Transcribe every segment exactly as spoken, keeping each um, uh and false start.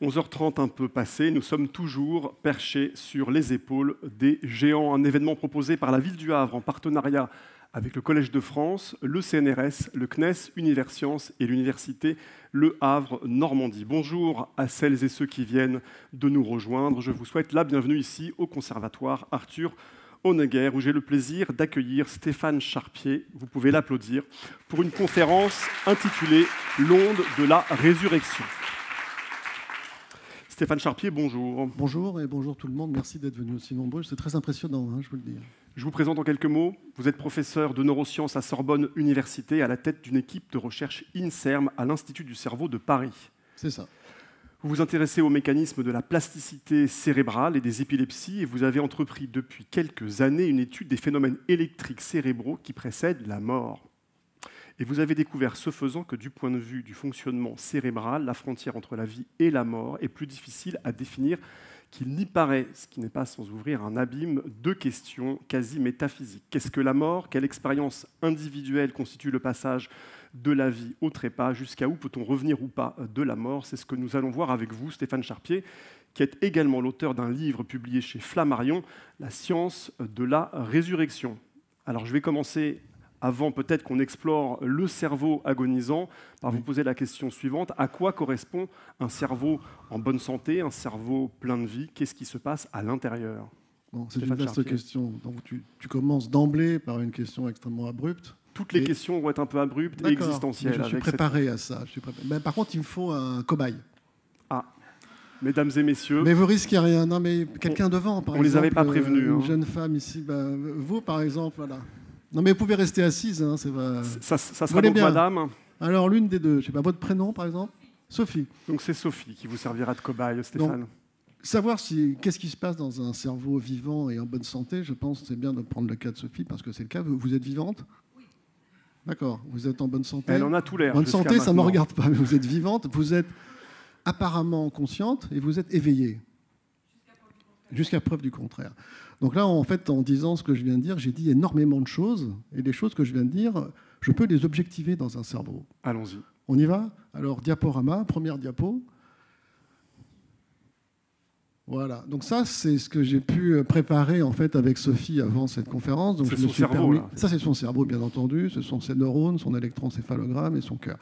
onze heures trente un peu passé, nous sommes toujours perchés sur les épaules des géants. Un événement proposé par la ville du Havre en partenariat avec le Collège de France, le C N R S, le C N E S, Universcience et l'Université Le Havre Normandie. Bonjour à celles et ceux qui viennent de nous rejoindre. Je vous souhaite la bienvenue ici au Conservatoire Arthur Honegger, où j'ai le plaisir d'accueillir Stéphane Charpier, vous pouvez l'applaudir, pour une conférence intitulée « L'onde de la résurrection ». Stéphane Charpier, bonjour. Bonjour et bonjour tout le monde. Merci d'être venus aussi nombreux. C'est très impressionnant, hein, je vous le dis. Je vous présente en quelques mots. Vous êtes professeur de neurosciences à Sorbonne Université, à la tête d'une équipe de recherche INSERM à l'Institut du cerveau de Paris. C'est ça. Vous vous intéressez aux mécanismes de la plasticité cérébrale et des épilepsies et vous avez entrepris depuis quelques années une étude des phénomènes électriques cérébraux qui précèdent la mort. Et vous avez découvert, ce faisant, que du point de vue du fonctionnement cérébral, la frontière entre la vie et la mort est plus difficile à définir qu'il n'y paraît, ce qui n'est pas sans ouvrir un abîme de questions quasi métaphysiques. Qu'est-ce que la mort? Quelle expérience individuelle constitue le passage de la vie au trépas? Jusqu'à où peut-on revenir ou pas de la mort? C'est ce que nous allons voir avec vous, Stéphane Charpier, qui est également l'auteur d'un livre publié chez Flammarion, La science de la résurrection. Alors je vais commencer, avant peut-être qu'on explore le cerveau agonisant, par vous poser la question suivante. À quoi correspond un cerveau en bonne santé, un cerveau plein de vie? Qu'est-ce qui se passe à l'intérieur? Bon, c'est une vaste question. Donc, tu, tu commences d'emblée par une question extrêmement abrupte. Toutes les et... questions vont être un peu abruptes et existentielles. Je suis avec préparé cette... à ça. Je suis préparé. Mais par contre, il me faut un cobaye. Ah, mesdames et messieurs... Mais vous risquez rien. Non, mais quelqu'un devant, par on exemple. On ne les avait pas prévenus. Une hein. jeune femme ici. Bah, vous, par exemple, voilà. Non, mais vous pouvez rester assise. Hein, c'est pas... Ça, ça sera donc bien. Madame. Alors, l'une des deux. Je sais pas, votre prénom, par exemple? Sophie. Donc, c'est Sophie qui vous servira de cobaye, Stéphane. Donc, savoir si, qu'est-ce qui se passe dans un cerveau vivant et en bonne santé, je pense que c'est bien de prendre le cas de Sophie, parce que c'est le cas. Vous, vous êtes vivante? Oui. D'accord. Vous êtes en bonne santé? Elle en a tout l'air. Bonne santé, ça ne me regarde pas. Mais vous êtes vivante, vous êtes apparemment consciente et vous êtes éveillée. Jusqu'à preuve du contraire. Donc là, en fait, en disant ce que je viens de dire, j'ai dit énormément de choses. Et les choses que je viens de dire, je peux les objectiver dans un cerveau. Allons-y. On y va? Alors, diaporama, première diapo. Voilà. Donc ça, c'est ce que j'ai pu préparer en fait avec Sophie avant cette conférence. Donc c'est je me son suis cerveau, permis... là. Ça, c'est son cerveau, bien entendu. Ce sont ses neurones, son électroencéphalogramme et son cœur.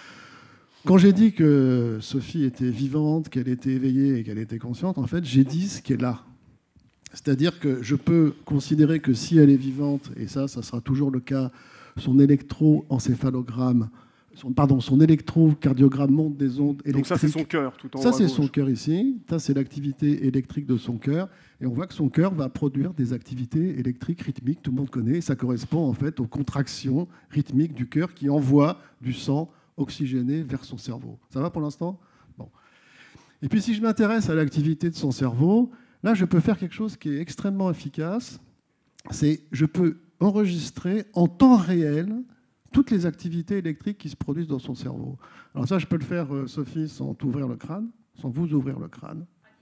Quand j'ai dit que Sophie était vivante, qu'elle était éveillée et qu'elle était consciente, en fait, j'ai dit ce qui est là. C'est-à-dire que je peux considérer que si elle est vivante, et ça, ça sera toujours le cas, son électroencéphalogramme, son, pardon, son électrocardiogramme monte des ondes électriques. Donc ça, c'est son cœur, tout en haut. Ça, c'est son cœur ici. Ça, c'est l'activité électrique de son cœur. Et on voit que son cœur va produire des activités électriques rythmiques, tout le monde connaît. Et ça correspond en fait aux contractions rythmiques du cœur qui envoient du sang oxygéné vers son cerveau. Ça va pour l'instant? Bon. Et puis, si je m'intéresse à l'activité de son cerveau, là, je peux faire quelque chose qui est extrêmement efficace. C'est je peux enregistrer en temps réel toutes les activités électriques qui se produisent dans son cerveau. Alors ça, je peux le faire, Sophie, sans t'ouvrir le crâne, sans vous ouvrir le crâne.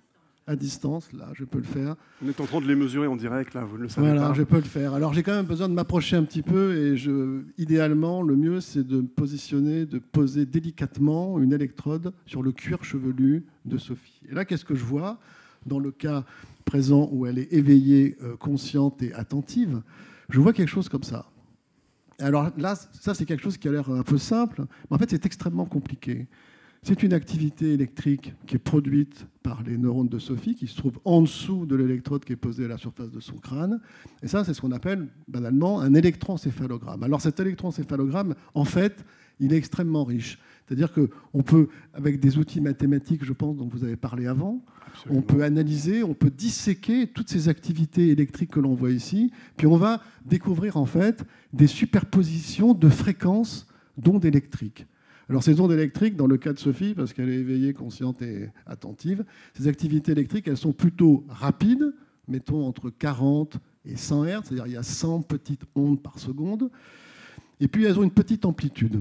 À distance, là, je peux le faire. On est en train de les mesurer en direct, là, vous ne le savez voilà, pas. Voilà, je peux le faire. Alors, j'ai quand même besoin de m'approcher un petit peu et je, idéalement, le mieux, c'est de me positionner, de poser délicatement une électrode sur le cuir chevelu de Sophie. Et là, qu'est-ce que je vois? Dans le cas présent où elle est éveillée, euh, consciente et attentive, je vois quelque chose comme ça. Alors là, ça, c'est quelque chose qui a l'air un peu simple, mais en fait, c'est extrêmement compliqué. C'est une activité électrique qui est produite par les neurones de Sophie, qui se trouve en dessous de l'électrode qui est posée à la surface de son crâne. Et ça, c'est ce qu'on appelle, banalement, un électroencéphalogramme. Alors cet électroencéphalogramme, en fait, il est extrêmement riche. C'est-à-dire qu'on peut, avec des outils mathématiques, je pense, dont vous avez parlé avant, Absolument. On peut analyser, on peut disséquer toutes ces activités électriques que l'on voit ici, puis on va découvrir en fait des superpositions de fréquences d'ondes électriques. Alors ces ondes électriques, dans le cas de Sophie, parce qu'elle est éveillée, consciente et attentive, ces activités électriques, elles sont plutôt rapides, mettons entre quarante et cent hertz, c'est-à-dire il y a cent petites ondes par seconde, et puis elles ont une petite amplitude.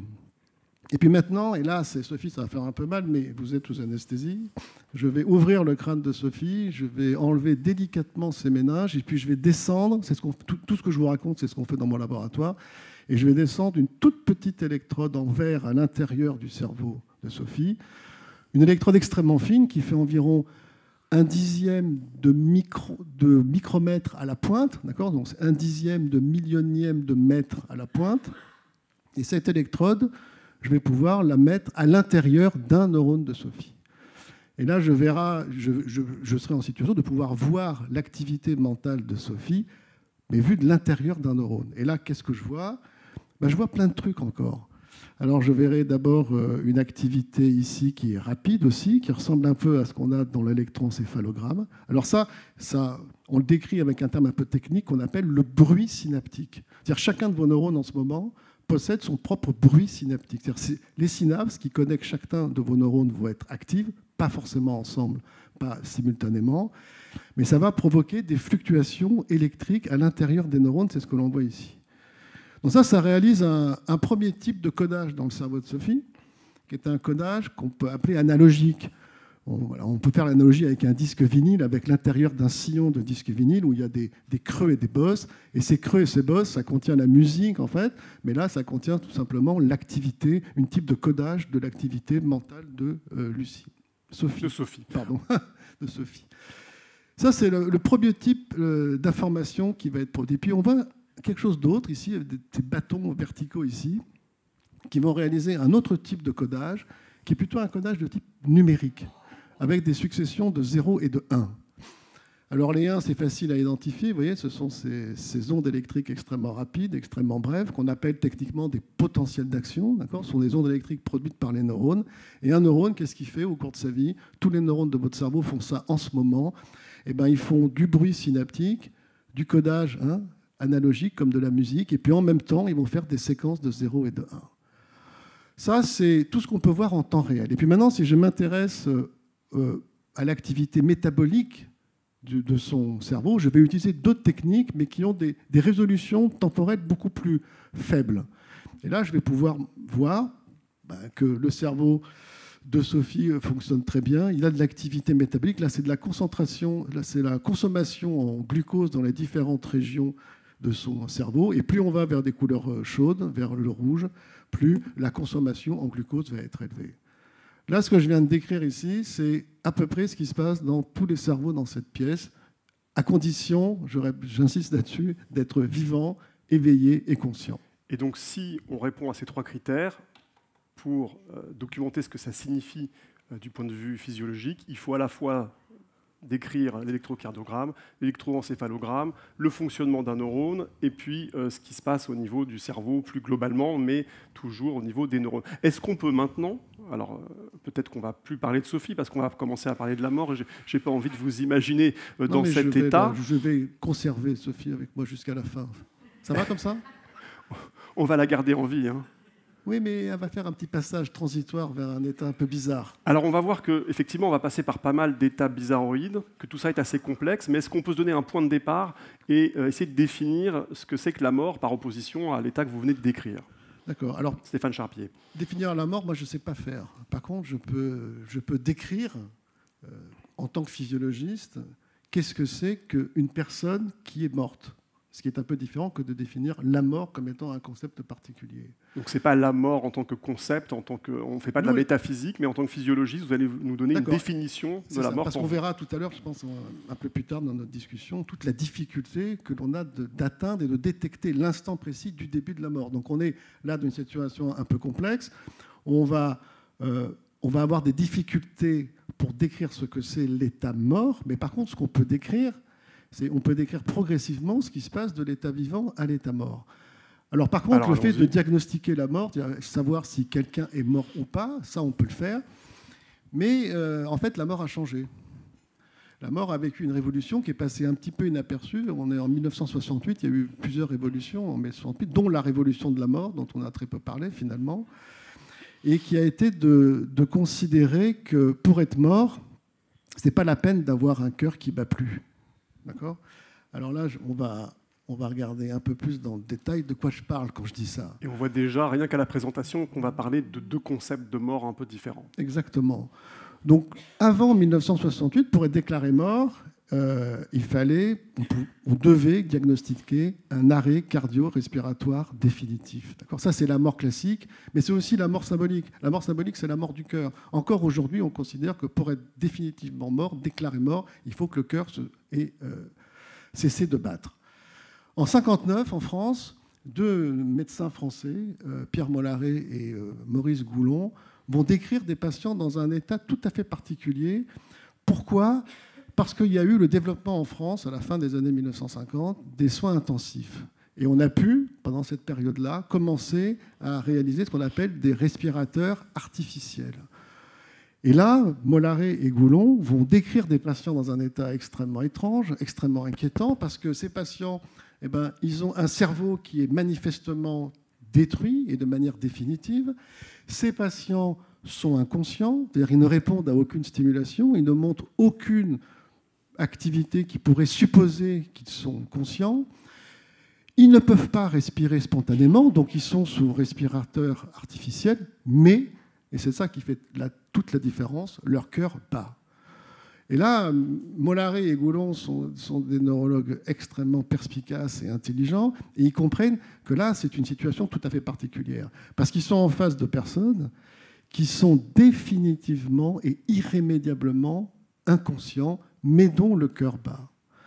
Et puis maintenant, et là, c'est Sophie, ça va faire un peu mal, mais vous êtes sous anesthésie. Je vais ouvrir le crâne de Sophie, je vais enlever délicatement ses méninges, et puis je vais descendre. C'est ce qu'on, tout, tout ce que je vous raconte, c'est ce qu'on fait dans mon laboratoire. Et je vais descendre une toute petite électrode en verre à l'intérieur du cerveau de Sophie. une électrode extrêmement fine qui fait environ un dixième de, micro, de micromètre à la pointe, d'accord ? Donc c'est un dixième de millionième de mètre à la pointe. Et cette électrode, je vais pouvoir la mettre à l'intérieur d'un neurone de Sophie. Et là, je, verrai, je, je, je serai en situation de pouvoir voir l'activité mentale de Sophie, mais vue de l'intérieur d'un neurone. Et là, qu'est-ce que je vois ? Ben, je vois plein de trucs encore. Alors, je verrai d'abord une activité ici qui est rapide aussi, qui ressemble un peu à ce qu'on a dans l'électroencéphalogramme. Alors ça, ça, on le décrit avec un terme un peu technique qu'on appelle le bruit synaptique. C'est-à-dire chacun de vos neurones en ce moment possède son propre bruit synaptique. C'est-à-dire les synapses qui connectent chacun de vos neurones vont être actives, pas forcément ensemble, pas simultanément, mais ça va provoquer des fluctuations électriques à l'intérieur des neurones, c'est ce que l'on voit ici. Donc ça, ça réalise un, un premier type de codage dans le cerveau de Sophie, qui est un codage qu'on peut appeler analogique. On, voilà, on peut faire l'analogie avec un disque vinyle, avec l'intérieur d'un sillon de disque vinyle où il y a des, des creux et des bosses. Et ces creux et ces bosses, ça contient la musique, en fait. Mais là, ça contient tout simplement l'activité, une type de codage de l'activité mentale de euh, Lucie. Sophie. De Sophie. Pardon, de Sophie. Ça, c'est le, le premier type euh, d'information qui va être produit. Puis on voit quelque chose d'autre ici, avec des bâtons verticaux ici, qui vont réaliser un autre type de codage, qui est plutôt un codage de type numérique, avec des successions de zéro et de un. Alors les un, c'est facile à identifier, vous voyez, ce sont ces, ces ondes électriques extrêmement rapides, extrêmement brèves, qu'on appelle techniquement des potentiels d'action, d'accord ? Ce sont des ondes électriques produites par les neurones. Et un neurone, qu'est-ce qu'il fait au cours de sa vie ? Tous les neurones de votre cerveau font ça en ce moment. Eh ben, ils font du bruit synaptique, du codage hein, analogique comme de la musique, et puis en même temps, ils vont faire des séquences de zéro et de un. Ça, c'est tout ce qu'on peut voir en temps réel. Et puis maintenant, si je m'intéresse euh, à l'activité métabolique de, de son cerveau, je vais utiliser d'autres techniques, mais qui ont des, des résolutions temporelles beaucoup plus faibles. Et là, je vais pouvoir voir ben, que le cerveau de Sophie fonctionne très bien. Il a de l'activité métabolique. Là, c'est de la concentration, là, c'est la consommation en glucose dans les différentes régions de son cerveau. Et plus on va vers des couleurs chaudes, vers le rouge, plus la consommation en glucose va être élevée. Là, ce que je viens de décrire ici, c'est à peu près ce qui se passe dans tous les cerveaux dans cette pièce, à condition, j'insiste là-dessus, d'être vivant, éveillé et conscient. Et donc, si on répond à ces trois critères, pour euh, documenter ce que ça signifie euh, du point de vue physiologique, il faut à la fois décrire l'électrocardiogramme, l'électroencéphalogramme, le fonctionnement d'un neurone, et puis euh, ce qui se passe au niveau du cerveau plus globalement, mais toujours au niveau des neurones. Est-ce qu'on peut maintenant, alors euh, peut-être qu'on ne va plus parler de Sophie, parce qu'on va commencer à parler de la mort, et je n'ai pas envie de vous imaginer euh, dans non, cet je vais, état. Je vais conserver Sophie avec moi jusqu'à la fin. Ça va comme ça ? On va la garder en vie, hein. Oui, mais elle va faire un petit passage transitoire vers un état un peu bizarre. Alors on va voir qu'effectivement, on va passer par pas mal d'états bizarroïdes, que tout ça est assez complexe, mais est-ce qu'on peut se donner un point de départ et euh, essayer de définir ce que c'est que la mort par opposition à l'état que vous venez de décrire ? D'accord. Alors, Stéphane Charpier. Définir la mort, moi, je ne sais pas faire. Par contre, je peux, je peux décrire, euh, en tant que physiologiste, qu'est-ce que c'est qu'une personne qui est morte. Ce qui est un peu différent que de définir la mort comme étant un concept particulier. Donc ce n'est pas la mort en tant que concept, en tant que, on ne fait pas de la métaphysique, mais en tant que physiologiste, vous allez nous donner une définition de la mort. Parce qu'on verra tout à l'heure, je pense un peu plus tard dans notre discussion, toute la difficulté que l'on a d'atteindre et de détecter l'instant précis du début de la mort. Donc on est là dans une situation un peu complexe. On va, euh, on va avoir des difficultés pour décrire ce que c'est l'état mort, mais par contre, ce qu'on peut décrire, c'est on peut décrire progressivement ce qui se passe de l'état vivant à l'état mort. Alors par contre, Alors, le fait de diagnostiquer la mort, savoir si quelqu'un est mort ou pas, ça on peut le faire. Mais euh, en fait, la mort a changé. La mort a vécu une révolution qui est passée un petit peu inaperçue. On est en mille neuf cent soixante-huit, il y a eu plusieurs révolutions en mille neuf cent soixante-huit, dont la révolution de la mort, dont on a très peu parlé finalement, et qui a été de, de considérer que pour être mort, ce n'est pas la peine d'avoir un cœur qui ne bat plus. D'accord ? Alors là, on va, on va regarder un peu plus dans le détail de quoi je parle quand je dis ça. Et on voit déjà, rien qu'à la présentation, qu'on va parler de deux concepts de mort un peu différents. Exactement. Donc, avant mille neuf cent soixante-huit, pour être déclaré mort, euh, il fallait, on, on devait diagnostiquer un arrêt cardio-respiratoire définitif. Ça, c'est la mort classique, mais c'est aussi la mort symbolique. La mort symbolique, c'est la mort du cœur. Encore aujourd'hui, on considère que pour être définitivement mort, déclaré mort, il faut que le cœur se, ait euh, cessé de battre. En mille neuf cent cinquante-neuf, en France, deux médecins français, euh, Pierre Mollaret et euh, Maurice Goulon, vont décrire des patients dans un état tout à fait particulier. Pourquoi ? Parce qu'il y a eu le développement en France, à la fin des années mille neuf cent cinquante, des soins intensifs. Et on a pu, pendant cette période-là, commencer à réaliser ce qu'on appelle des respirateurs artificiels. Et là, Mollaret et Goulon vont décrire des patients dans un état extrêmement étrange, extrêmement inquiétant, parce que ces patients, eh ben, ils ont un cerveau qui est manifestement détruit et de manière définitive. Ces patients sont inconscients, c'est-à-dire ils ne répondent à aucune stimulation, ils ne montrent aucune activité qui pourrait supposer qu'ils sont conscients. Ils ne peuvent pas respirer spontanément, donc ils sont sous respirateur artificiel, mais, et c'est ça qui fait la, toute la différence, leur cœur bat. Et là, Mollaret et Goulon sont, sont des neurologues extrêmement perspicaces et intelligents, et ils comprennent que là, c'est une situation tout à fait particulière, parce qu'ils sont en face de personnes qui sont définitivement et irrémédiablement inconscients, mais dont le cœur bat.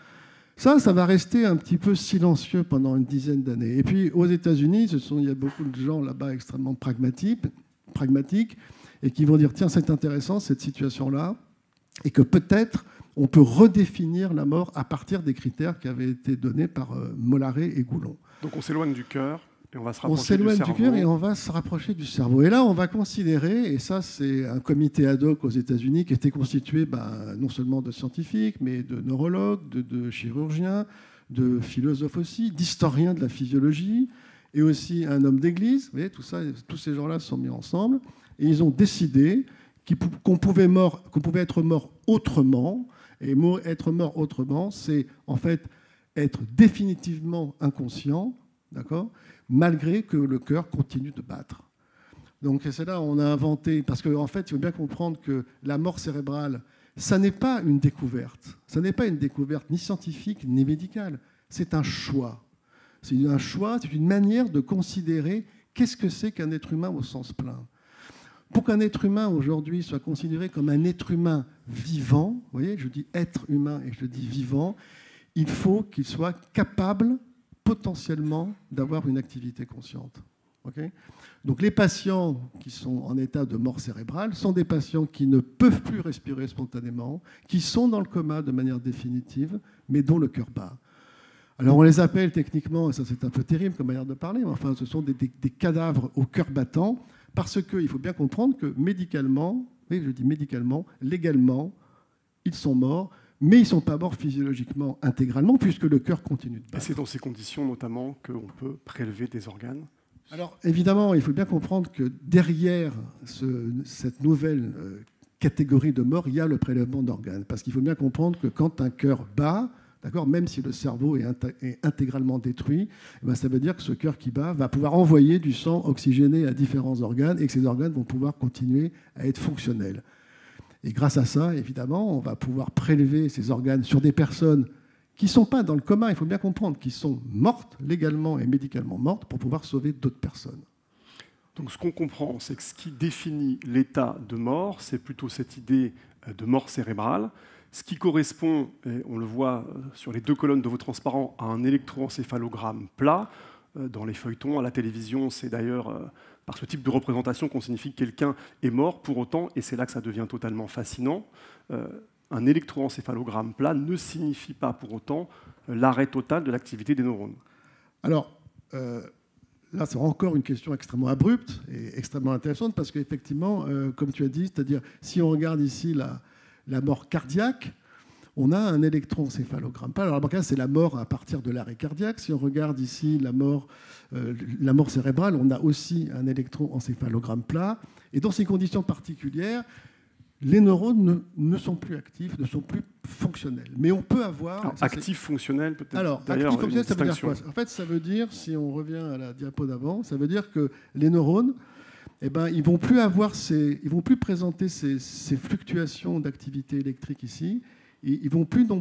Ça, ça va rester un petit peu silencieux pendant une dizaine d'années. Et puis, aux États-Unis, ce sont, il y a beaucoup de gens là-bas extrêmement pragmatiques, pragmatiques et qui vont dire, tiens, c'est intéressant, cette situation-là, et que peut-être on peut redéfinir la mort à partir des critères qui avaient été donnés par euh, Mollaret et Goulon. Donc on s'éloigne du cœur. Et on va se on rapprocher s'éloigne du, du cœur et on va se rapprocher du cerveau. Et là, on va considérer, et ça c'est un comité ad hoc aux États-Unis qui était constitué ben, non seulement de scientifiques, mais de neurologues, de, de chirurgiens, de philosophes aussi, d'historiens de la physiologie, et aussi un homme d'église. Vous voyez, tout ça, tous ces gens-là sont mis ensemble, et ils ont décidé qu'on pouvait, mort, qu'on pouvait être mort autrement. Et être mort autrement, c'est en fait être définitivement inconscient, d'accord, malgré que le cœur continue de battre. Donc c'est là on a inventé, parce qu'en en fait, il faut bien comprendre que la mort cérébrale, ça n'est pas une découverte. Ça n'est pas une découverte ni scientifique ni médicale. C'est un choix. C'est un choix, c'est une manière de considérer qu'est-ce que c'est qu'un être humain au sens plein. Pour qu'un être humain aujourd'hui soit considéré comme un être humain vivant, vous voyez, je dis être humain et je dis vivant, il faut qu'il soit capable potentiellement d'avoir une activité consciente. Okay ? Donc les patients qui sont en état de mort cérébrale sont des patients qui ne peuvent plus respirer spontanément, qui sont dans le coma de manière définitive, mais dont le cœur bat. Alors on les appelle techniquement, et ça c'est un peu terrible comme manière de parler, mais enfin ce sont des, des, des cadavres au cœur battant, parce qu'il faut bien comprendre que médicalement, oui je dis médicalement, légalement, ils sont morts, mais ils ne sont pas morts physiologiquement intégralement, puisque le cœur continue de battre. Et c'est dans ces conditions, notamment, qu'on peut prélever des organes ? Alors, évidemment, il faut bien comprendre que derrière ce, cette nouvelle euh, catégorie de mort, il y a le prélèvement d'organes. Parce qu'il faut bien comprendre que quand un cœur bat, d'accord, même si le cerveau est, int- est intégralement détruit, eh ben, ça veut dire que ce cœur qui bat va pouvoir envoyer du sang oxygéné à différents organes et que ces organes vont pouvoir continuer à être fonctionnels. Et grâce à ça, évidemment, on va pouvoir prélever ces organes sur des personnes qui ne sont pas dans le coma, il faut bien comprendre, qui sont mortes légalement et médicalement mortes pour pouvoir sauver d'autres personnes. Donc ce qu'on comprend, c'est que ce qui définit l'état de mort, c'est plutôt cette idée de mort cérébrale, ce qui correspond, et on le voit sur les deux colonnes de vos transparents, à un électroencéphalogramme plat. Dans les feuilletons, à la télévision, c'est d'ailleurs par ce type de représentation qu'on signifie que quelqu'un est mort. Pour autant, et c'est là que ça devient totalement fascinant, euh, un électroencéphalogramme plat ne signifie pas pour autant l'arrêt total de l'activité des neurones. Alors, euh, là, c'est encore une question extrêmement abrupte et extrêmement intéressante parce qu'effectivement, euh, comme tu as dit, c'est-à-dire si on regarde ici la, la mort cardiaque, on a un électroencéphalogramme plat. Alors, là, c'est la mort à partir de l'arrêt cardiaque. Si on regarde ici la mort, euh, la mort cérébrale, on a aussi un électroencéphalogramme plat. Et dans ces conditions particulières, les neurones ne, ne sont plus actifs, ne sont plus fonctionnels. Mais on peut avoir... Alors, actif, fonctionnel, peut-être. Alors, actif, fonctionnel, ça veut dire quoi ? En fait, ça veut dire, si on revient à la diapo d'avant, ça veut dire que les neurones, eh ben, ils ne vont plus avoir ces, ils vont plus présenter ces, ces fluctuations d'activité électrique ici. Et ils ne vont plus donc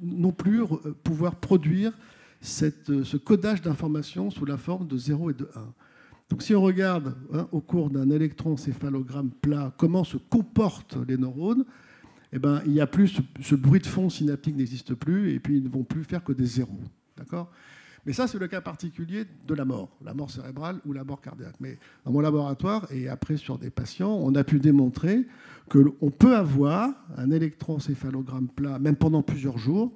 non plus pouvoir produire cette, ce codage d'informations sous la forme de zéro et de un. Donc si on regarde hein, au cours d'un électroencéphalogramme plat comment se comportent les neurones, eh ben, il n'y a plus ce, ce bruit de fond synaptique n'existe plus et puis ils ne vont plus faire que des zéros. D'accord ? Mais ça, c'est le cas particulier de la mort, la mort cérébrale ou la mort cardiaque. Mais dans mon laboratoire et après sur des patients, on a pu démontrer qu'on peut avoir un électroencéphalogramme plat, même pendant plusieurs jours,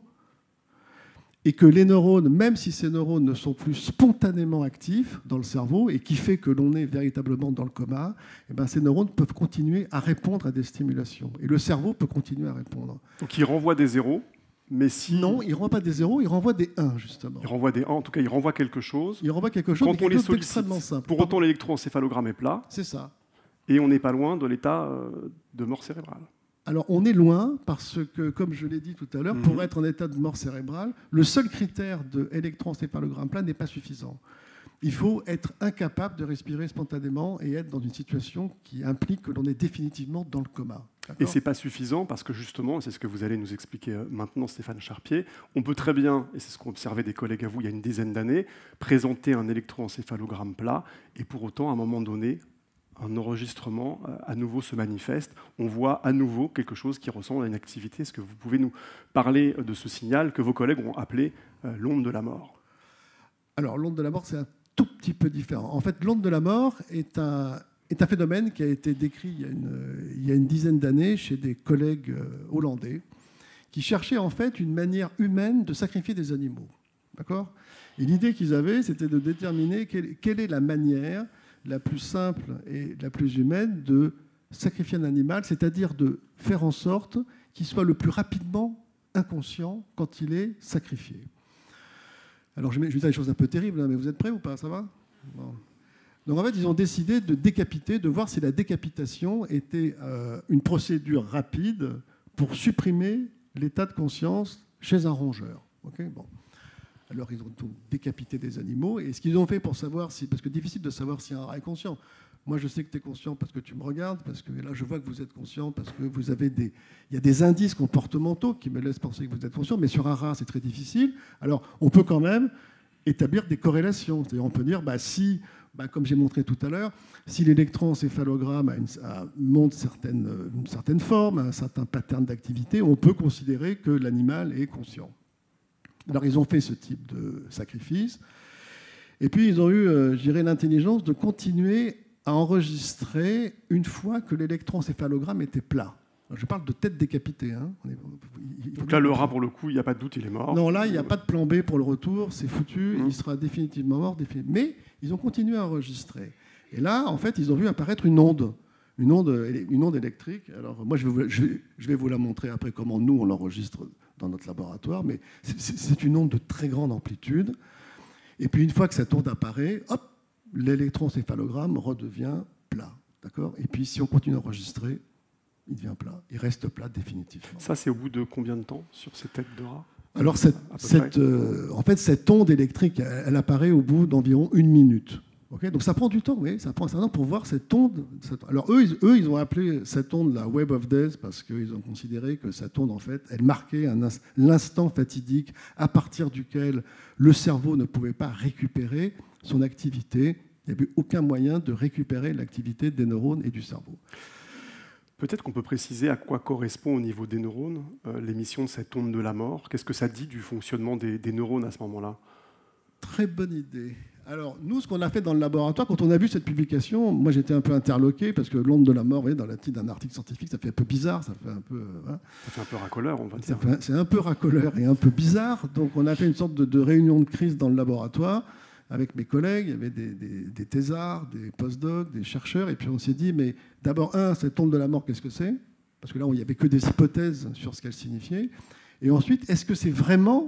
et que les neurones, même si ces neurones ne sont plus spontanément actifs dans le cerveau, et qui fait que l'on est véritablement dans le coma, eh ben ces neurones peuvent continuer à répondre à des stimulations. Et le cerveau peut continuer à répondre. Donc il renvoie des zéros, mais si... Non, il ne renvoie pas des zéros, il renvoie des un, justement. Il renvoie des un, en tout cas il renvoie quelque chose. Il renvoie quelque chose, Quand mais on quelque les chose sollicite, d'extrêmement simple. Pour autant, l'électroencéphalogramme est plat. C'est ça. Et on n'est pas loin de l'état de mort cérébrale. Alors, on est loin parce que, comme je l'ai dit tout à l'heure, Mmh. pour être en état de mort cérébrale, le seul critère de électroencéphalogramme plat n'est pas suffisant. Il faut être incapable de respirer spontanément et être dans une situation qui implique que l'on est définitivement dans le coma. Et ce n'est pas suffisant parce que justement, c'est ce que vous allez nous expliquer maintenant, Stéphane Charpier, on peut très bien, et c'est ce qu'ont observé des collègues à vous il y a une dizaine d'années, présenter un électroencéphalogramme plat et pour autant, à un moment donné, un enregistrement à nouveau se manifeste. On voit à nouveau quelque chose qui ressemble à une activité. Est-ce que vous pouvez nous parler de ce signal que vos collègues ont appelé l'onde de la mort? Alors, l'onde de la mort, c'est un tout petit peu différent. En fait, l'onde de la mort est un, est un phénomène qui a été décrit il y a une, il y a une dizaine d'années chez des collègues hollandais qui cherchaient en fait une manière humaine de sacrifier des animaux. D'accord ? Et l'idée qu'ils avaient, c'était de déterminer quelle, quelle est la manière la plus simple et la plus humaine de sacrifier un animal, c'est-à-dire de faire en sorte qu'il soit le plus rapidement inconscient quand il est sacrifié. Alors je vais dire des choses un peu terribles, mais vous êtes prêts ou pas? Ça va? Bon. Donc en fait, ils ont décidé de décapiter, de voir si la décapitation était euh, une procédure rapide pour supprimer l'état de conscience chez un rongeur. Okay, bon. Alors, ils ont tout décapité des animaux. Et ce qu'ils ont fait pour savoir si... Parce que c'est difficile de savoir si un rat est conscient. Moi, je sais que tu es conscient parce que tu me regardes, parce que là, je vois que vous êtes conscient, parce que vous avez des... Il y a des indices comportementaux qui me laissent penser que vous êtes conscient, mais sur un rat, c'est très difficile. Alors, on peut quand même établir des corrélations. C'est-à-dire, on peut dire, bah, si, bah, comme j'ai montré tout à l'heure, si l'électroencéphalogramme a une, a, montre certaine, une certaine forme, un certain pattern d'activité, on peut considérer que l'animal est conscient. Alors, ils ont fait ce type de sacrifice. Et puis, ils ont eu, euh, je dirais, l'intelligence de continuer à enregistrer une fois que l'électroencéphalogramme était plat. Alors, je parle de tête décapitée. Hein. On est, il, Donc là, le rat, pour le coup, il n'y a pas de doute, il est mort. Non, là, il n'y a pas de plan B pour le retour. C'est foutu. Mmh. Il sera définitivement mort. Définitivement. Mais ils ont continué à enregistrer. Et là, en fait, ils ont vu apparaître une onde. Une onde, une onde électrique. Alors, moi, je vais, je, vais, je vais vous la montrer après comment nous, on l'enregistre dans notre laboratoire, mais c'est une onde de très grande amplitude. Et puis, une fois que cette onde apparaît, hop, l'électroencéphalogramme redevient plat. D'accord ? Et puis, si on continue à enregistrer, il devient plat. Il reste plat définitivement. Ça, c'est au bout de combien de temps sur ces têtes de rat ? Alors, cette, cette, euh, en fait, cette onde électrique, elle, elle apparaît au bout d'environ une minute. Okay, donc ça prend du temps, oui, ça prend un certain temps pour voir cette onde. Cette... Alors eux ils, eux, ils ont appelé cette onde la Web of Death parce qu'ils ont considéré que cette onde, en fait, elle marquait l'instant fatidique à partir duquel le cerveau ne pouvait pas récupérer son activité. Il n'y avait aucun moyen de récupérer l'activité des neurones et du cerveau. Peut-être qu'on peut préciser à quoi correspond au niveau des neurones euh, l'émission de cette onde de la mort. Qu'est-ce que ça dit du fonctionnement des, des neurones à ce moment-là? Très bonne idée. Alors, nous, ce qu'on a fait dans le laboratoire, quand on a vu cette publication, moi, j'étais un peu interloqué, parce que l'onde de la mort, vous voyez, dans le titre d'un article scientifique, ça fait un peu bizarre, ça fait un peu... Hein, ça fait un peu racoleur, on va dire. C'est un peu racoleur et un peu bizarre. Donc, on a fait une sorte de, de réunion de crise dans le laboratoire, avec mes collègues, il y avait des, des, des thésards, des postdocs, des chercheurs, et puis on s'est dit, mais d'abord, un, cette onde de la mort, qu'est-ce que c'est? Parce que là, il n'y avait que des hypothèses sur ce qu'elle signifiait. Et ensuite, est-ce que c'est vraiment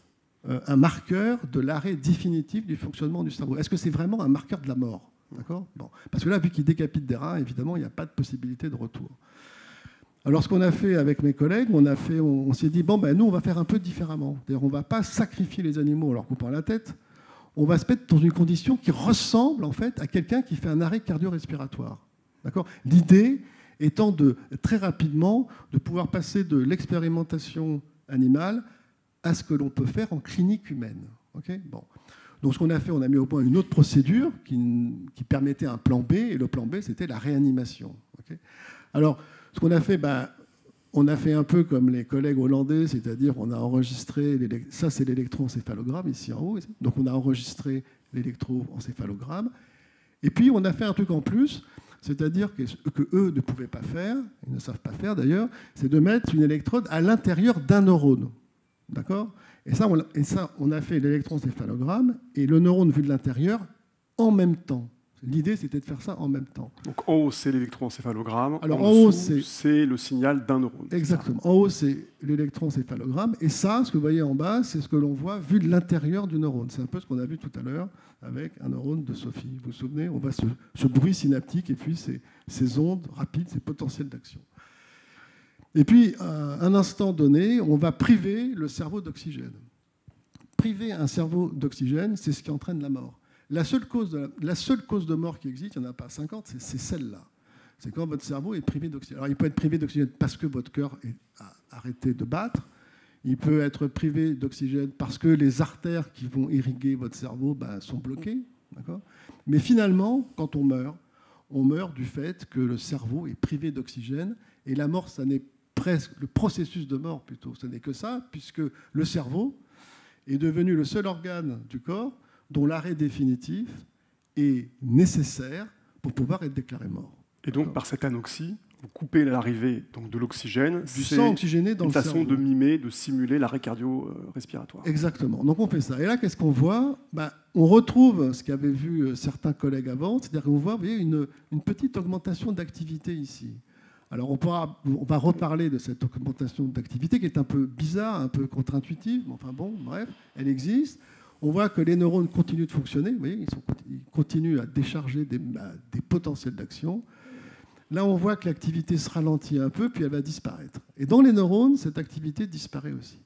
un marqueur de l'arrêt définitif du fonctionnement du cerveau? Est-ce que c'est vraiment un marqueur de la mort? D'accord ? Bon. Parce que là, vu qu'il décapite des rats, évidemment, il n'y a pas de possibilité de retour. Alors, ce qu'on a fait avec mes collègues, on, a fait, on, on s'est dit, bon, ben, nous, on va faire un peu différemment. C'est-à-dire, on ne va pas sacrifier les animaux en leur coupant la tête. On va se mettre dans une condition qui ressemble, en fait, à quelqu'un qui fait un arrêt cardio-respiratoire. D'accord ? L'idée étant de, très rapidement, de pouvoir passer de l'expérimentation animale à ce que l'on peut faire en clinique humaine. Okay, bon. Donc ce qu'on a fait, on a mis au point une autre procédure qui, qui permettait un plan B, et le plan B, c'était la réanimation. Okay. Alors, ce qu'on a fait, ben, on a fait un peu comme les collègues hollandais, c'est-à-dire on a enregistré, ça c'est l'électroencéphalogramme ici en haut, donc on a enregistré l'électroencéphalogramme, et puis on a fait un truc en plus, c'est-à-dire que ce que eux ne pouvaient pas faire, ils ne savent pas faire d'ailleurs, c'est de mettre une électrode à l'intérieur d'un neurone. D'accord ? Et ça, on, et ça, on a fait l'électroencéphalogramme et le neurone vu de l'intérieur en même temps. L'idée, c'était de faire ça en même temps. Donc en haut, c'est l'électroencéphalogramme. Alors en, en haut, c'est le signal d'un neurone. Exactement. En haut, c'est l'électroencéphalogramme. Et ça, ce que vous voyez en bas, c'est ce que l'on voit vu de l'intérieur du neurone. C'est un peu ce qu'on a vu tout à l'heure avec un neurone de Sophie. Vous vous souvenez, on voit ce, ce bruit synaptique et puis ces, ces ondes rapides, ces potentiels d'action. Et puis, à un instant donné, on va priver le cerveau d'oxygène. Priver un cerveau d'oxygène, c'est ce qui entraîne la mort. La seule cause de, la, la seule cause de mort qui existe, il n'y en a pas cinquante, c'est celle-là. C'est quand votre cerveau est privé d'oxygène. Alors, il peut être privé d'oxygène parce que votre cœur a arrêté de battre. Il peut être privé d'oxygène parce que les artères qui vont irriguer votre cerveau ben, sont bloquées. Mais finalement, quand on meurt, on meurt du fait que le cerveau est privé d'oxygène. Et la mort, ça n'est presque le processus de mort plutôt. Ce n'est que ça, puisque le cerveau est devenu le seul organe du corps dont l'arrêt définitif est nécessaire pour pouvoir être déclaré mort. Et donc, par cette anoxie, vous coupez l'arrivée de l'oxygène. Du sang oxygéné dans le cerveau. Une façon de mimer, de simuler l'arrêt cardio-respiratoire. Exactement. Donc, on fait ça. Et là, qu'est-ce qu'on voit ? Ben, on retrouve ce qu'avaient vu certains collègues avant, c'est-à-dire qu'on voit, vous voyez, une, une petite augmentation d'activité ici. Alors, on, pourra, on va reparler de cette augmentation d'activité qui est un peu bizarre, un peu contre-intuitive, mais enfin bon, bref, elle existe. On voit que les neurones continuent de fonctionner, vous voyez, ils, sont, ils continuent à décharger des, des potentiels d'action. Là, on voit que l'activité se ralentit un peu, puis elle va disparaître. Et dans les neurones, cette activité disparaît aussi.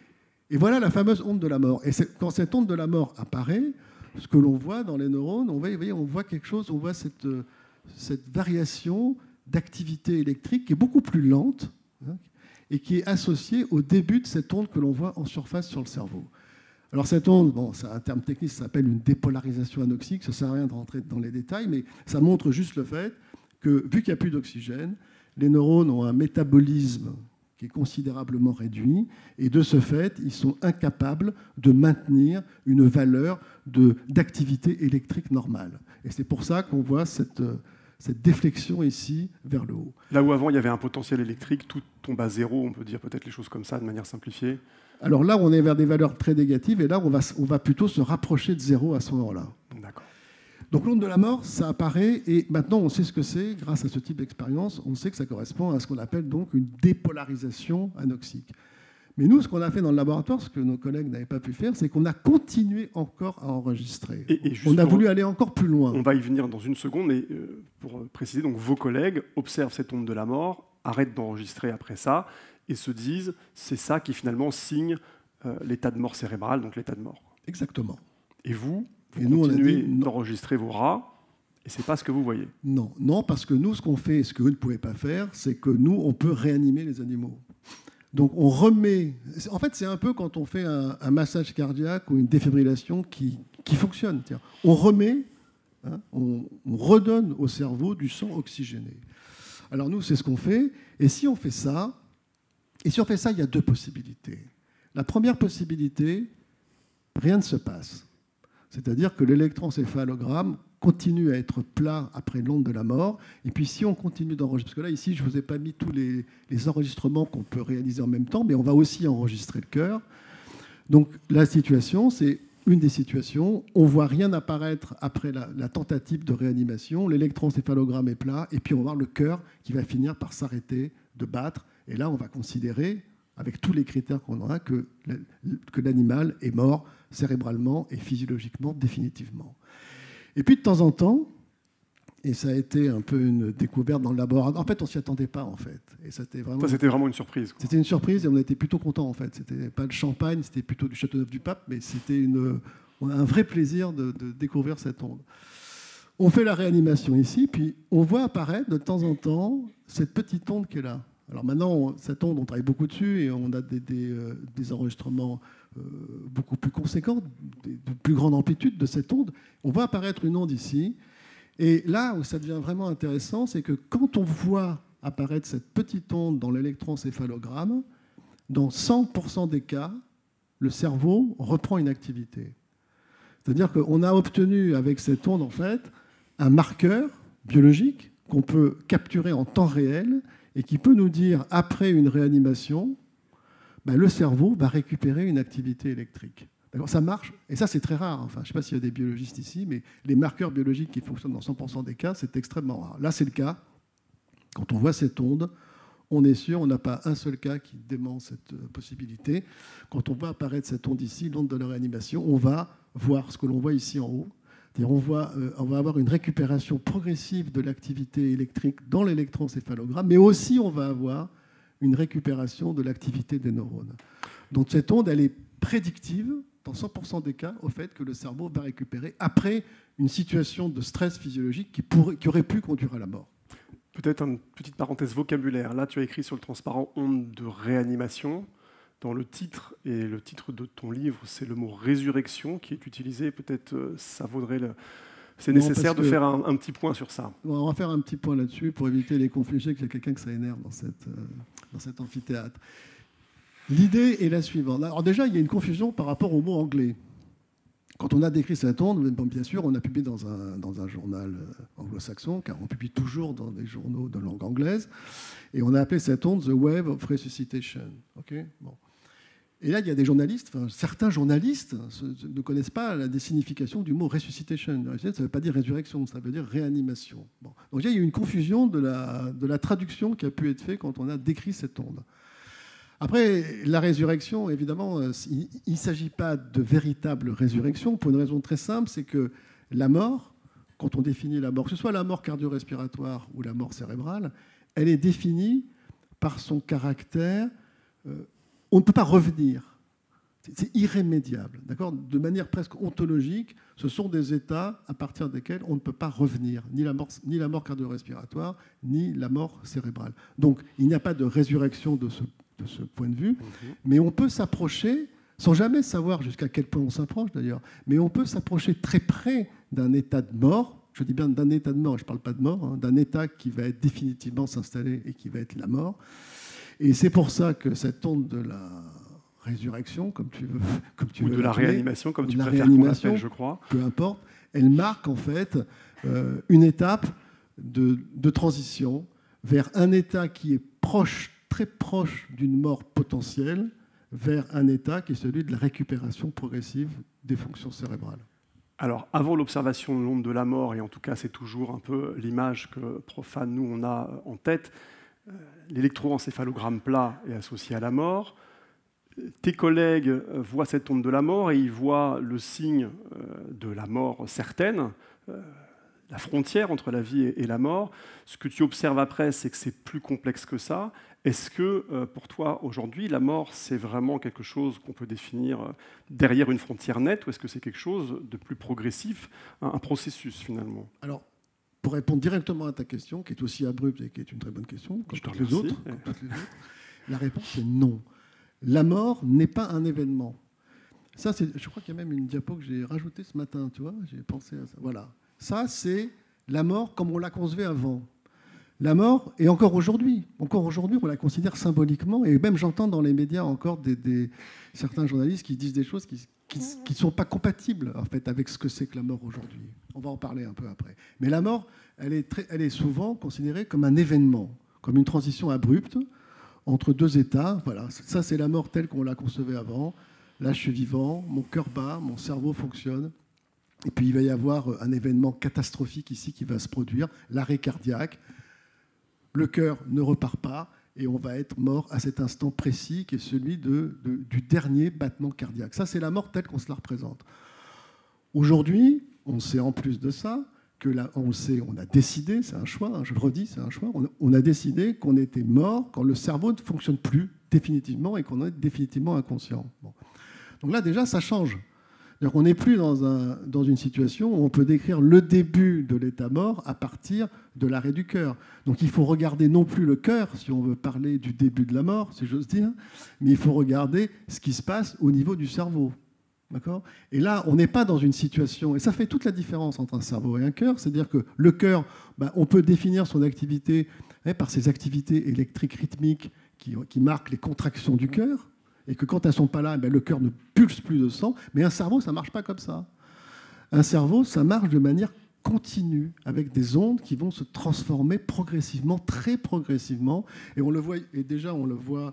Et voilà la fameuse onde de la mort. Et quand cette onde de la mort apparaît, ce que l'on voit dans les neurones, on voit, vous voyez, on voit quelque chose, on voit cette, cette variation d'activité électrique qui est beaucoup plus lente hein, et qui est associée au début de cette onde que l'on voit en surface sur le cerveau. Alors cette onde, bon, c'est un terme technique, ça s'appelle une dépolarisation anoxique, ça ne sert à rien de rentrer dans les détails, mais ça montre juste le fait que, vu qu'il n'y a plus d'oxygène, les neurones ont un métabolisme qui est considérablement réduit, et de ce fait, ils sont incapables de maintenir une valeur d'activité électrique normale. Et c'est pour ça qu'on voit cette... cette déflexion ici vers le haut. Là où avant il y avait un potentiel électrique, tout tombe à zéro, on peut dire peut-être les choses comme ça de manière simplifiée. Alors là, on est vers des valeurs très négatives, et là, on va, on va plutôt se rapprocher de zéro à ce moment-là. D'accord. Donc l'onde de la mort, ça apparaît, et maintenant on sait ce que c'est, grâce à ce type d'expérience, on sait que ça correspond à ce qu'on appelle donc une dépolarisation anoxique. Mais nous, ce qu'on a fait dans le laboratoire, ce que nos collègues n'avaient pas pu faire, c'est qu'on a continué encore à enregistrer. Et, et on a voulu aller encore plus loin. On va y venir dans une seconde, mais euh, pour préciser, donc vos collègues observent cette onde de la mort, arrêtent d'enregistrer après ça, et se disent, c'est ça qui finalement signe euh, l'état de mort cérébrale, donc l'état de mort. Exactement. Et vous, vous et nous, continuez d'enregistrer vos rats, et c'est pas ce que vous voyez. Non, non, parce que nous, ce qu'on fait, ce que vous ne pouvez pas faire, c'est que nous, on peut réanimer les animaux. Donc on remet... En fait, c'est un peu quand on fait un, un massage cardiaque ou une défibrillation qui, qui fonctionne. On remet, hein, on, on redonne au cerveau du sang oxygéné. Alors nous, c'est ce qu'on fait. Et si on fait ça, et si on fait ça, il y a deux possibilités. La première possibilité, rien ne se passe. C'est-à-dire que l'électroencéphalogramme continue à être plat après l'onde de la mort. Et puis si on continue d'enregistrer, parce que là, ici, je ne vous ai pas mis tous les, les enregistrements qu'on peut réaliser en même temps, mais on va aussi enregistrer le cœur. Donc la situation, c'est une des situations. On ne voit rien apparaître après la, la tentative de réanimation. L'électroencéphalogramme est plat, et puis on va voir le cœur qui va finir par s'arrêter de battre. Et là, on va considérer, avec tous les critères qu'on aura, que, que l'animal est mort cérébralement et physiologiquement définitivement. Et puis de temps en temps, et ça a été un peu une découverte dans le laboratoire, en fait on s'y attendait pas en fait. Et ça c'était vraiment, ça, c'était vraiment une surprise. C'était une surprise et on était plutôt contents en fait. C'était pas le champagne, c'était plutôt du Châteauneuf-du-Pape, mais c'était une, on a un vrai plaisir de, de découvrir cette onde. On fait la réanimation ici, puis on voit apparaître de temps en temps cette petite onde qui est là. Alors maintenant, cette onde, on travaille beaucoup dessus et on a des, des, euh, des enregistrements euh, beaucoup plus conséquents, des, de plus grande amplitude de cette onde. On voit apparaître une onde ici. Et là où ça devient vraiment intéressant, c'est que quand on voit apparaître cette petite onde dans l'électroencéphalogramme, dans cent pour cent des cas, le cerveau reprend une activité. C'est-à-dire qu'on a obtenu avec cette onde, en fait, un marqueur biologique qu'on peut capturer en temps réel et qui peut nous dire, après une réanimation, ben, le cerveau va récupérer une activité électrique. Ça marche, et ça c'est très rare. Enfin, je ne sais pas s'il y a des biologistes ici, mais les marqueurs biologiques qui fonctionnent dans cent pour cent des cas, c'est extrêmement rare. Là, c'est le cas. Quand on voit cette onde, on est sûr, on n'a pas un seul cas qui dément cette possibilité. Quand on voit apparaître cette onde ici, l'onde de la réanimation, on va voir ce que l'on voit ici en haut. C'est-à-dire on, voit, euh, on va avoir une récupération progressive de l'activité électrique dans l'électroencéphalogramme, mais aussi on va avoir une récupération de l'activité des neurones. Donc cette onde, elle est prédictive, dans cent pour cent des cas, au fait que le cerveau va récupérer après une situation de stress physiologique qui, pourrait, qui aurait pu conduire à la mort. Peut-être une petite parenthèse vocabulaire. Là, tu as écrit sur le transparent « onde de réanimation ». Dans le titre, et le titre de ton livre, c'est le mot « résurrection » qui est utilisé. Peut-être euh, ça vaudrait le... C'est nécessaire de faire un, un petit point sur ça. On va faire un petit point là-dessus pour éviter les confusions, qu'il y a quelqu'un que ça énerve dans, cette, euh, dans cet amphithéâtre. L'idée est la suivante. Alors déjà, il y a une confusion par rapport au mot anglais. Quand on a décrit cette onde, bien sûr, on a publié dans un, dans un journal anglo-saxon, car on publie toujours dans des journaux de langue anglaise, et on a appelé cette onde « the wave of resuscitation ». Okay, bon. Et là, il y a des journalistes, enfin, certains journalistes ne connaissent pas la signification du mot « resuscitation ». Ça ne veut pas dire résurrection, ça veut dire réanimation. Bon. Donc il y a eu une confusion de la, de la traduction qui a pu être faite quand on a décrit cette onde. Après, la résurrection, évidemment, il ne s'agit pas de véritable résurrection pour une raison très simple, c'est que la mort, quand on définit la mort, que ce soit la mort cardio-respiratoire ou la mort cérébrale, elle est définie par son caractère. Euh, on ne peut pas revenir. C'est irrémédiable. D'accord ? De manière presque ontologique, ce sont des états à partir desquels on ne peut pas revenir, ni la mort, ni la mort cardio-respiratoire, ni la mort cérébrale. Donc, il n'y a pas de résurrection de ce de ce point de vue, okay. Mais on peut s'approcher, sans jamais savoir jusqu'à quel point on s'approche d'ailleurs, mais on peut s'approcher très près d'un état de mort, je dis bien d'un état de mort, je ne parle pas de mort, hein, d'un état qui va être définitivement s'installer et qui va être la mort. Et c'est pour ça que cette onde de la résurrection, comme tu veux, comme tu ou veux de la réanimation, comme tu préfères qu'on l'appelle, je crois, peu importe, elle marque en fait euh, une étape de, de transition vers un état qui est proche, très proche d'une mort potentielle, vers un état qui est celui de la récupération progressive des fonctions cérébrales. Alors, avant l'observation de l'onde de la mort, et en tout cas c'est toujours un peu l'image que profane nous on a en tête, euh, l'électroencéphalogramme plat est associé à la mort. Tes collègues voient cette onde de la mort et ils voient le signe euh, de la mort certaine, euh, la frontière entre la vie et la mort. Ce que tu observes après, c'est que c'est plus complexe que ça. Est-ce que, euh, pour toi, aujourd'hui, la mort, c'est vraiment quelque chose qu'on peut définir euh, derrière une frontière nette, ou est-ce que c'est quelque chose de plus progressif, un, un processus, finalement ? Alors, pour répondre directement à ta question, qui est aussi abrupte et qui est une très bonne question, comme toutes les autres, comme toutes les autres, la réponse est non. La mort n'est pas un événement. Ça, c'est, je crois qu'il y a même une diapo que j'ai rajoutée ce matin, tu vois, j'ai pensé à ça. Voilà. Ça, c'est la mort comme on l'a concevée avant. La mort, et encore aujourd'hui, encore aujourd'hui, on la considère symboliquement, et même j'entends dans les médias encore des, des, certains journalistes qui disent des choses qui ne sont pas compatibles en fait, avec ce que c'est que la mort aujourd'hui. On va en parler un peu après. Mais la mort, elle est, très, elle est souvent considérée comme un événement, comme une transition abrupte entre deux états. Voilà, ça c'est la mort telle qu'on la concevait avant. Là, je suis vivant, mon cœur bat, mon cerveau fonctionne. Et puis il va y avoir un événement catastrophique ici qui va se produire, l'arrêt cardiaque. Le cœur ne repart pas et on va être mort à cet instant précis qui est celui de, de, du dernier battement cardiaque. Ça, c'est la mort telle qu'on se la représente. Aujourd'hui, on sait en plus de ça que là, on sait, on a décidé, c'est un choix, hein, je le redis, c'est un choix, on, on a décidé qu'on était mort quand le cerveau ne fonctionne plus définitivement et qu'on est définitivement inconscient. Bon. Donc là, déjà, ça change. C'est-à-dire qu'on n'est plus dans, un, dans une situation où on peut décrire le début de l'état mort à partir de l'arrêt du cœur. Donc il faut regarder non plus le cœur, si on veut parler du début de la mort, si j'ose dire, mais il faut regarder ce qui se passe au niveau du cerveau. D'accord ? Et là, on n'est pas dans une situation, et ça fait toute la différence entre un cerveau et un cœur, c'est-à-dire que le cœur, ben, on peut définir son activité hein, par ses activités électriques rythmiques qui, qui marquent les contractions du cœur, et que quand elles ne sont pas là, ben, le cœur ne pulse plus de sang. Mais un cerveau, ça ne marche pas comme ça. Un cerveau, ça marche de manière continue, avec des ondes qui vont se transformer progressivement, très progressivement. Et on le voit, et déjà, on le voit,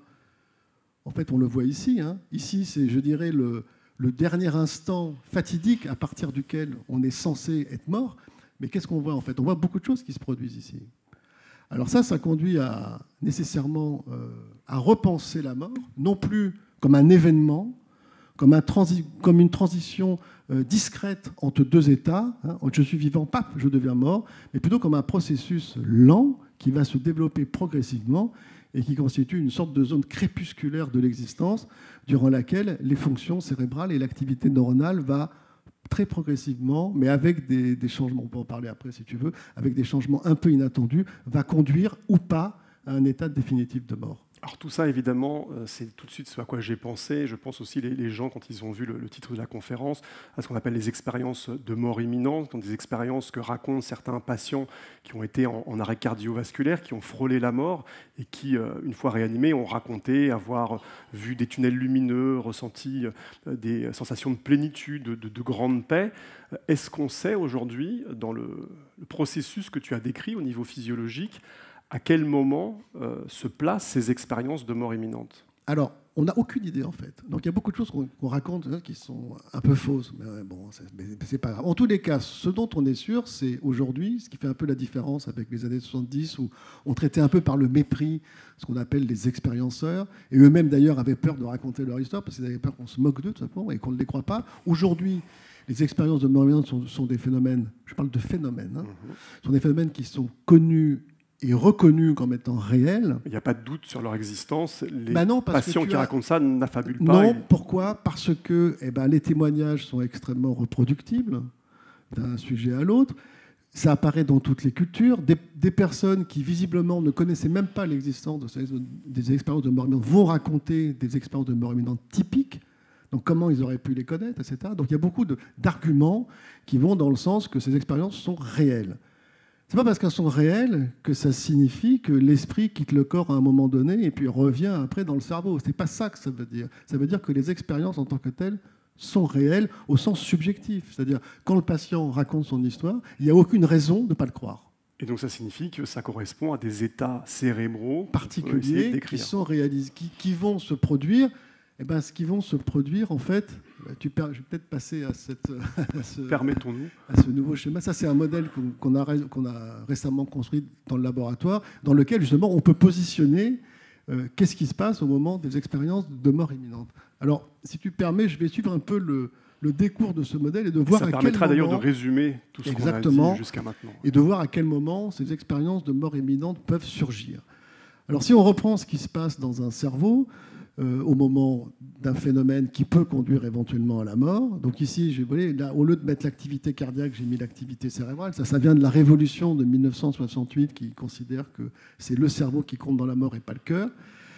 en fait, on le voit ici. Hein. Ici, c'est, je dirais, le, le dernier instant fatidique à partir duquel on est censé être mort. Mais qu'est-ce qu'on voit, en fait ? On voit beaucoup de choses qui se produisent ici. Alors ça, ça conduit à, nécessairement euh, à repenser la mort, non plus comme un événement, comme, un transi- comme une transition euh, discrète entre deux états, hein, je suis vivant, paf, je deviens mort, mais plutôt comme un processus lent qui va se développer progressivement et qui constitue une sorte de zone crépusculaire de l'existence durant laquelle les fonctions cérébrales et l'activité neuronale va très progressivement, mais avec des, des changements, on peut en parler après si tu veux, avec des changements un peu inattendus, va conduire ou pas à un état définitif de mort. Alors tout ça, évidemment, c'est tout de suite ce à quoi j'ai pensé. Je pense aussi les, les gens, quand ils ont vu le, le titre de la conférence, à ce qu'on appelle les expériences de mort imminente, donc des expériences que racontent certains patients qui ont été en, en arrêt cardiovasculaire, qui ont frôlé la mort et qui, une fois réanimés, ont raconté avoir vu des tunnels lumineux, ressenti des sensations de plénitude, de, de, de grande paix. Est-ce qu'on sait aujourd'hui, dans le, le processus que tu as décrit au niveau physiologique, à quel moment euh, se placent ces expériences de mort imminente ? Alors, on n'a aucune idée, en fait. Donc, il y a beaucoup de choses qu'on, qu'on raconte hein, qui sont un peu fausses. Mais bon, c'est, mais c'est pas grave. En tous les cas, ce dont on est sûr, c'est aujourd'hui, ce qui fait un peu la différence avec les années soixante-dix, où on traitait un peu par le mépris ce qu'on appelle les expérienceurs. Et eux-mêmes, d'ailleurs, avaient peur de raconter leur histoire, parce qu'ils avaient peur qu'on se moque d'eux, tout simplement, et qu'on ne les croit pas. Aujourd'hui, les expériences de mort imminente sont, sont des phénomènes, je parle de phénomènes, hein, mm-hmm. sont des phénomènes qui sont connus et reconnus comme étant réels. Il n'y a pas de doute sur leur existence. Les bah non, patients qui as... racontent ça n'affabulent pas. Non, et... pourquoi ? Parce que eh ben, les témoignages sont extrêmement reproductibles d'un sujet à l'autre. Ça apparaît dans toutes les cultures. Des, des personnes qui, visiblement, ne connaissaient même pas l'existence de ces, des expériences de mort imminente vont raconter des expériences de mort imminente typiques. Donc, comment ils auraient pu les connaître, et cetera. Donc, il y a beaucoup de, d'arguments qui vont dans le sens que ces expériences sont réelles. Ce n'est pas parce qu'elles sont réelles que ça signifie que l'esprit quitte le corps à un moment donné et puis revient après dans le cerveau. Ce n'est pas ça que ça veut dire. Ça veut dire que les expériences en tant que telles sont réelles au sens subjectif. C'est-à-dire, quand le patient raconte son histoire, il n'y a aucune raison de ne pas le croire. Et donc ça signifie que ça correspond à des états cérébraux particuliers qui, sont réalis- qui, qui vont se produire. Eh ben, ce qui vont se produire, en fait, tu per... je vais peut-être passer à, cette, à, ce... Permettons-nous. à ce nouveau schéma. Ça, c'est un modèle qu'on, qu'on, a, qu'on a récemment construit dans le laboratoire, dans lequel, justement, on peut positionner euh, qu'est-ce qui se passe au moment des expériences de mort imminente. Alors, si tu permets, je vais suivre un peu le, le décours de ce modèle et de voir ça à quel moment... Ça permettra d'ailleurs de résumer tout ce qu'on a dit jusqu'à maintenant. Et de voir à quel moment ces expériences de mort imminente peuvent surgir. Alors, si on reprend ce qui se passe dans un cerveau... Euh, au moment d'un phénomène qui peut conduire éventuellement à la mort. Donc ici, j'ai volé, là, au lieu de mettre l'activité cardiaque, j'ai mis l'activité cérébrale. Ça, ça vient de la révolution de mille neuf cent soixante-huit qui considère que c'est le cerveau qui compte dans la mort et pas le cœur.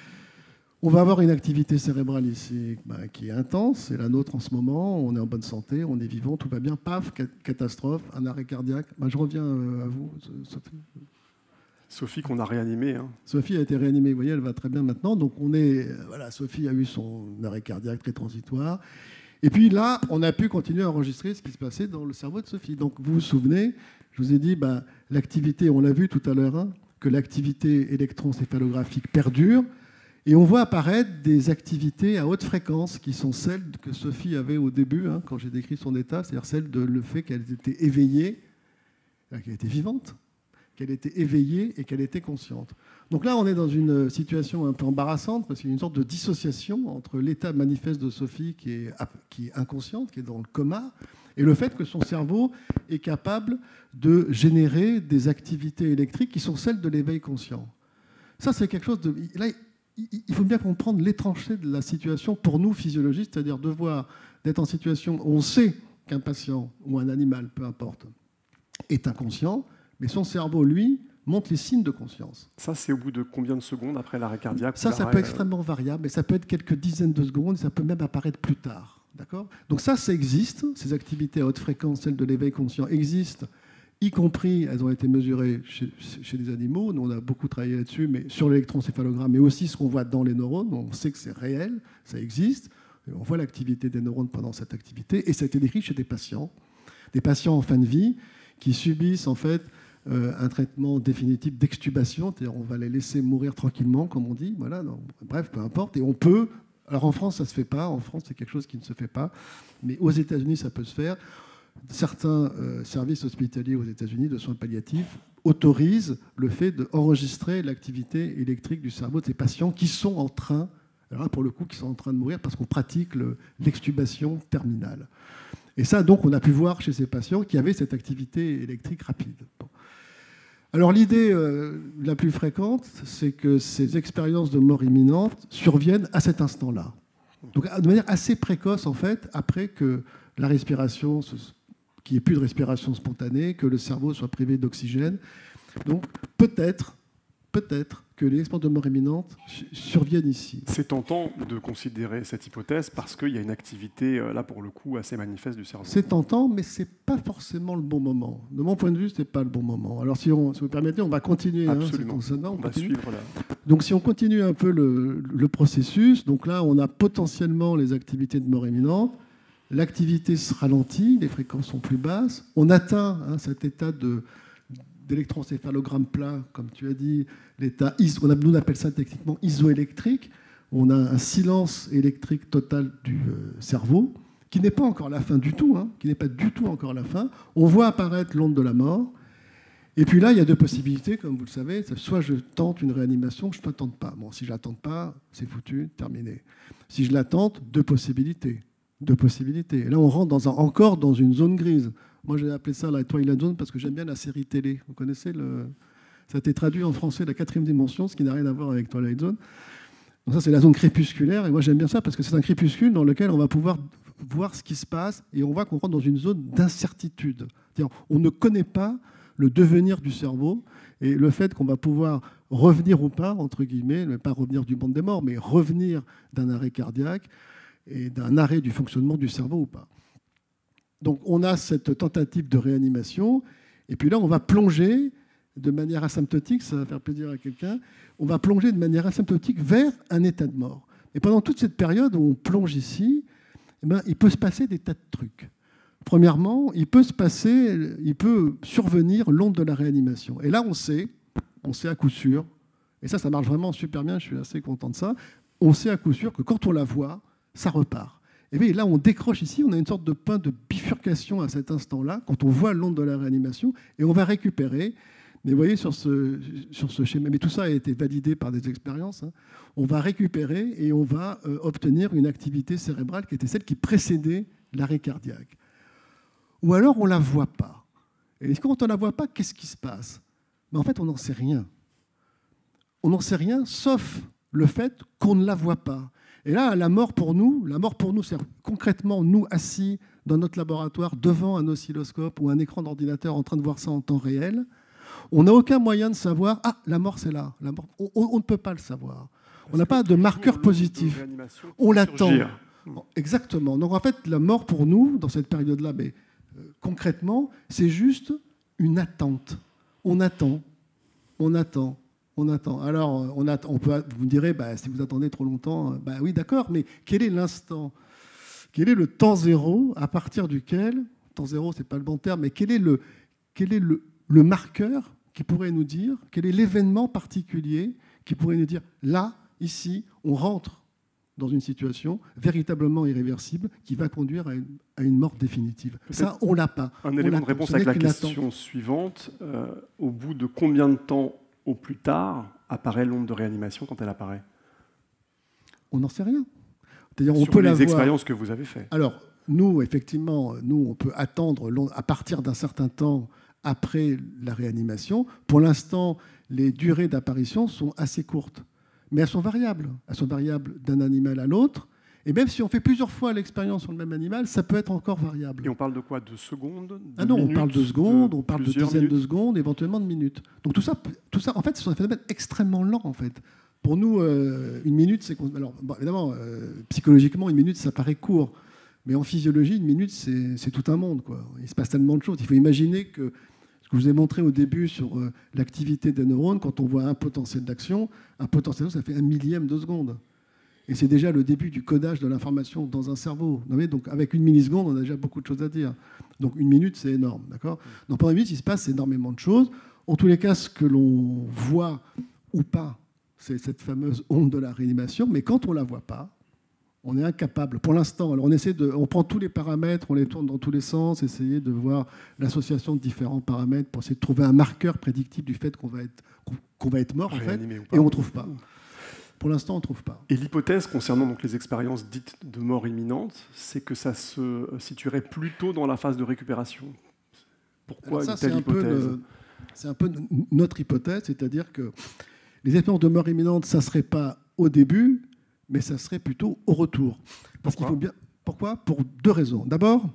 On va avoir une activité cérébrale ici bah, qui est intense, c'est la nôtre en ce moment, on est en bonne santé, on est vivant, tout va bien, paf, catastrophe, un arrêt cardiaque. Bah, je reviens à vous, Sophie. Sophie qu'on a réanimée. Hein. Sophie a été réanimée, vous voyez, elle va très bien maintenant. Donc on est, voilà, Sophie a eu son arrêt cardiaque très transitoire. Et puis là, on a pu continuer à enregistrer ce qui se passait dans le cerveau de Sophie. Donc vous vous souvenez, je vous ai dit, ben, l'activité, on l'a vu tout à l'heure, hein, que l'activité électroencéphalographique perdure. Et on voit apparaître des activités à haute fréquence qui sont celles que Sophie avait au début, hein, quand j'ai décrit son état, c'est-à-dire celle de le fait qu'elle était éveillée, qu'elle était vivante, qu'elle était éveillée et qu'elle était consciente. Donc là, on est dans une situation un peu embarrassante parce qu'il y a une sorte de dissociation entre l'état manifeste de Sophie qui est, qui est inconsciente, qui est dans le coma, et le fait que son cerveau est capable de générer des activités électriques qui sont celles de l'éveil conscient. Ça, c'est quelque chose de... Là, il faut bien comprendre l'étrangeté de la situation pour nous, physiologistes, c'est-à-dire de voir, d'être en situation où on sait qu'un patient ou un animal, peu importe, est inconscient, mais son cerveau, lui, montre les signes de conscience. Ça, c'est au bout de combien de secondes après l'arrêt cardiaque? Ça, ça peut être extrêmement variable, mais ça peut être quelques dizaines de secondes, et ça peut même apparaître plus tard. D'accord ? Donc ça, ça existe. Ces activités à haute fréquence, celles de l'éveil conscient, existent, y compris, elles ont été mesurées chez, chez les animaux. Nous, on a beaucoup travaillé là-dessus, mais sur l'électroencéphalogramme, mais aussi ce qu'on voit dans les neurones. On sait que c'est réel, ça existe. On voit l'activité des neurones pendant cette activité, et ça a été décrit chez des patients, des patients en fin de vie, qui subissent en fait euh, un traitement définitif d'extubation, c'est-à-dire on va les laisser mourir tranquillement, comme on dit. Voilà, non, bref, peu importe. Et on peut. Alors en France, ça ne se fait pas. En France, c'est quelque chose qui ne se fait pas. Mais aux États-Unis, ça peut se faire. Certains euh, services hospitaliers aux États-Unis de soins palliatifs autorisent le fait d'enregistrer l'activité électrique du cerveau de ces patients qui sont en train, alors là, pour le coup, qui sont en train de mourir parce qu'on pratique le, l'extubation terminale. Et ça, donc, on a pu voir chez ces patients qui avaient cette activité électrique rapide. Bon. Alors l'idée euh, la plus fréquente, c'est que ces expériences de mort imminente surviennent à cet instant-là. Donc de manière assez précoce, en fait, après que la respiration, qu'il n'y ait plus de respiration spontanée, que le cerveau soit privé d'oxygène. Donc peut-être, peut-être que les expériences de mort imminente surviennent ici. C'est tentant de considérer cette hypothèse parce qu'il y a une activité, là pour le coup, assez manifeste du cerveau. C'est tentant, mais ce n'est pas forcément le bon moment. De mon point de vue, ce n'est pas le bon moment. Alors si, on, si vous permettez, on va continuer. Absolument. Hein, on, on va suivre là. Donc si on continue un peu le, le processus, donc là on a potentiellement les activités de mort imminente, l'activité se ralentit, les fréquences sont plus basses, on atteint hein, cet état de... d'électroencéphalogramme plat, comme tu as dit, l'état, on, a, nous on appelle ça techniquement isoélectrique. On a un silence électrique total du euh, cerveau, qui n'est pas encore la fin du tout, hein, qui n'est pas du tout encore la fin. On voit apparaître l'onde de la mort. Et puis là, il y a deux possibilités, comme vous le savez. Soit je tente une réanimation, je ne la tente pas. Bon, si je ne la tente pas, c'est foutu, terminé. Si je la tente, deux possibilités. Deux possibilités. Et là, on rentre dans un, encore dans une zone grise. Moi, j'ai appelé ça la Twilight Zone parce que j'aime bien la série télé. Vous connaissez le... Ça a été traduit en français, la quatrième dimension, ce qui n'a rien à voir avec Twilight Zone. Donc ça, c'est la zone crépusculaire. Et moi, j'aime bien ça parce que c'est un crépuscule dans lequel on va pouvoir voir ce qui se passe et on voit qu'on rentre dans une zone d'incertitude. C'est-à-dire, on ne connaît pas le devenir du cerveau et le fait qu'on va pouvoir revenir ou pas, entre guillemets, ne pas revenir du monde des morts, mais revenir d'un arrêt cardiaque et d'un arrêt du fonctionnement du cerveau ou pas. Donc on a cette tentative de réanimation, et puis là on va plonger de manière asymptotique, ça va faire plaisir à quelqu'un, on va plonger de manière asymptotique vers un état de mort. Et pendant toute cette période où on plonge ici, eh ben, il peut se passer des tas de trucs. Premièrement, il peut se passer, il peut survenir l'onde de la réanimation. Et là on sait, on sait à coup sûr, et ça ça marche vraiment super bien, je suis assez content de ça, on sait à coup sûr que quand on la voit, ça repart. Et bien là, on décroche ici, on a une sorte de point de bifurcation à cet instant-là, quand on voit l'onde de la réanimation, et on va récupérer. Mais vous voyez, sur ce, sur ce schéma, mais tout ça a été validé par des expériences, hein, on va récupérer et on va euh, obtenir une activité cérébrale qui était celle qui précédait l'arrêt cardiaque. Ou alors, on ne la voit pas. Et quand on ne la voit pas, qu'est-ce qui se passe? Mais en fait, on n'en sait rien. On n'en sait rien, sauf le fait qu'on ne la voit pas. Et là, la mort pour nous, la mort pour nous, c'est concrètement nous assis dans notre laboratoire devant un oscilloscope ou un écran d'ordinateur en train de voir ça en temps réel. On n'a aucun moyen de savoir, ah, la mort c'est là. La mort, on, on, on ne peut pas le savoir. On n'a pas de marqueur positif. On l'attend. Exactement. Donc en fait, la mort pour nous, dans cette période-là, mais, euh, concrètement, c'est juste une attente. On attend, on attend. On attend. Alors, on attend, on peut, vous me direz, bah, si vous attendez trop longtemps, bah oui, d'accord, mais quel est l'instant? Quel est le temps zéro à partir duquel, temps zéro, c'est pas le bon terme, mais quel est le, quel est le, le marqueur qui pourrait nous dire, quel est l'événement particulier qui pourrait nous dire, là, ici, on rentre dans une situation véritablement irréversible qui va conduire à une, à une mort définitive. Ça, on l'a pas. Un élément de réponse avec la question suivante. Euh, au bout de combien de temps au plus tard apparaît l'onde de réanimation quand elle apparaît? On n'en sait rien. C'est-à-dire, on Sur peut les l'avoir... expériences que vous avez faites. Alors, nous, effectivement, nous, on peut attendre à partir d'un certain temps après la réanimation. Pour l'instant, les durées d'apparition sont assez courtes. mais elles sont variables. Elles sont variables d'un animal à l'autre. Et même si on fait plusieurs fois l'expérience sur le même animal, ça peut être encore variable. Et on parle de quoi? De secondes de Ah non, minutes, on parle de secondes, de on parle de plusieurs dizaines minutes. de secondes, éventuellement de minutes. Donc tout ça, tout ça en fait, c'est un phénomène extrêmement lent, en fait. Pour nous, euh, une minute, c'est... Alors, bon, évidemment, euh, psychologiquement, une minute, ça paraît court. Mais en physiologie, une minute, c'est, c'est tout un monde, quoi. Il se passe tellement de choses. Il faut imaginer que ce que je vous ai montré au début sur euh, l'activité des neurones, quand on voit un potentiel d'action, un potentiel d'action, ça fait un millième de seconde. Et c'est déjà le début du codage de l'information dans un cerveau. Vous voyez, donc avec une milliseconde, on a déjà beaucoup de choses à dire. Donc une minute, c'est énorme. D'accord ? Donc pendant une minute, il se passe énormément de choses. En tous les cas, ce que l'on voit ou pas, c'est cette fameuse onde de la réanimation. Mais quand on ne la voit pas, on est incapable. Pour l'instant, alors on, essaie de, on prend tous les paramètres, on les tourne dans tous les sens, essayer de voir l'association de différents paramètres pour essayer de trouver un marqueur prédictif du fait qu'on va être, qu'on va être mort, en fait, et on ne trouve pas. Pour l'instant, on ne trouve pas. Et l'hypothèse concernant donc les expériences dites de mort imminente, c'est que ça se situerait plutôt dans la phase de récupération. Pourquoi ça, une telle c'est hypothèse? un peu, c'est un peu notre hypothèse, c'est-à-dire que les expériences de mort imminente, ça ne serait pas au début, mais ça serait plutôt au retour. Parce qu'il faut bien... Pourquoi? Pour deux raisons. D'abord,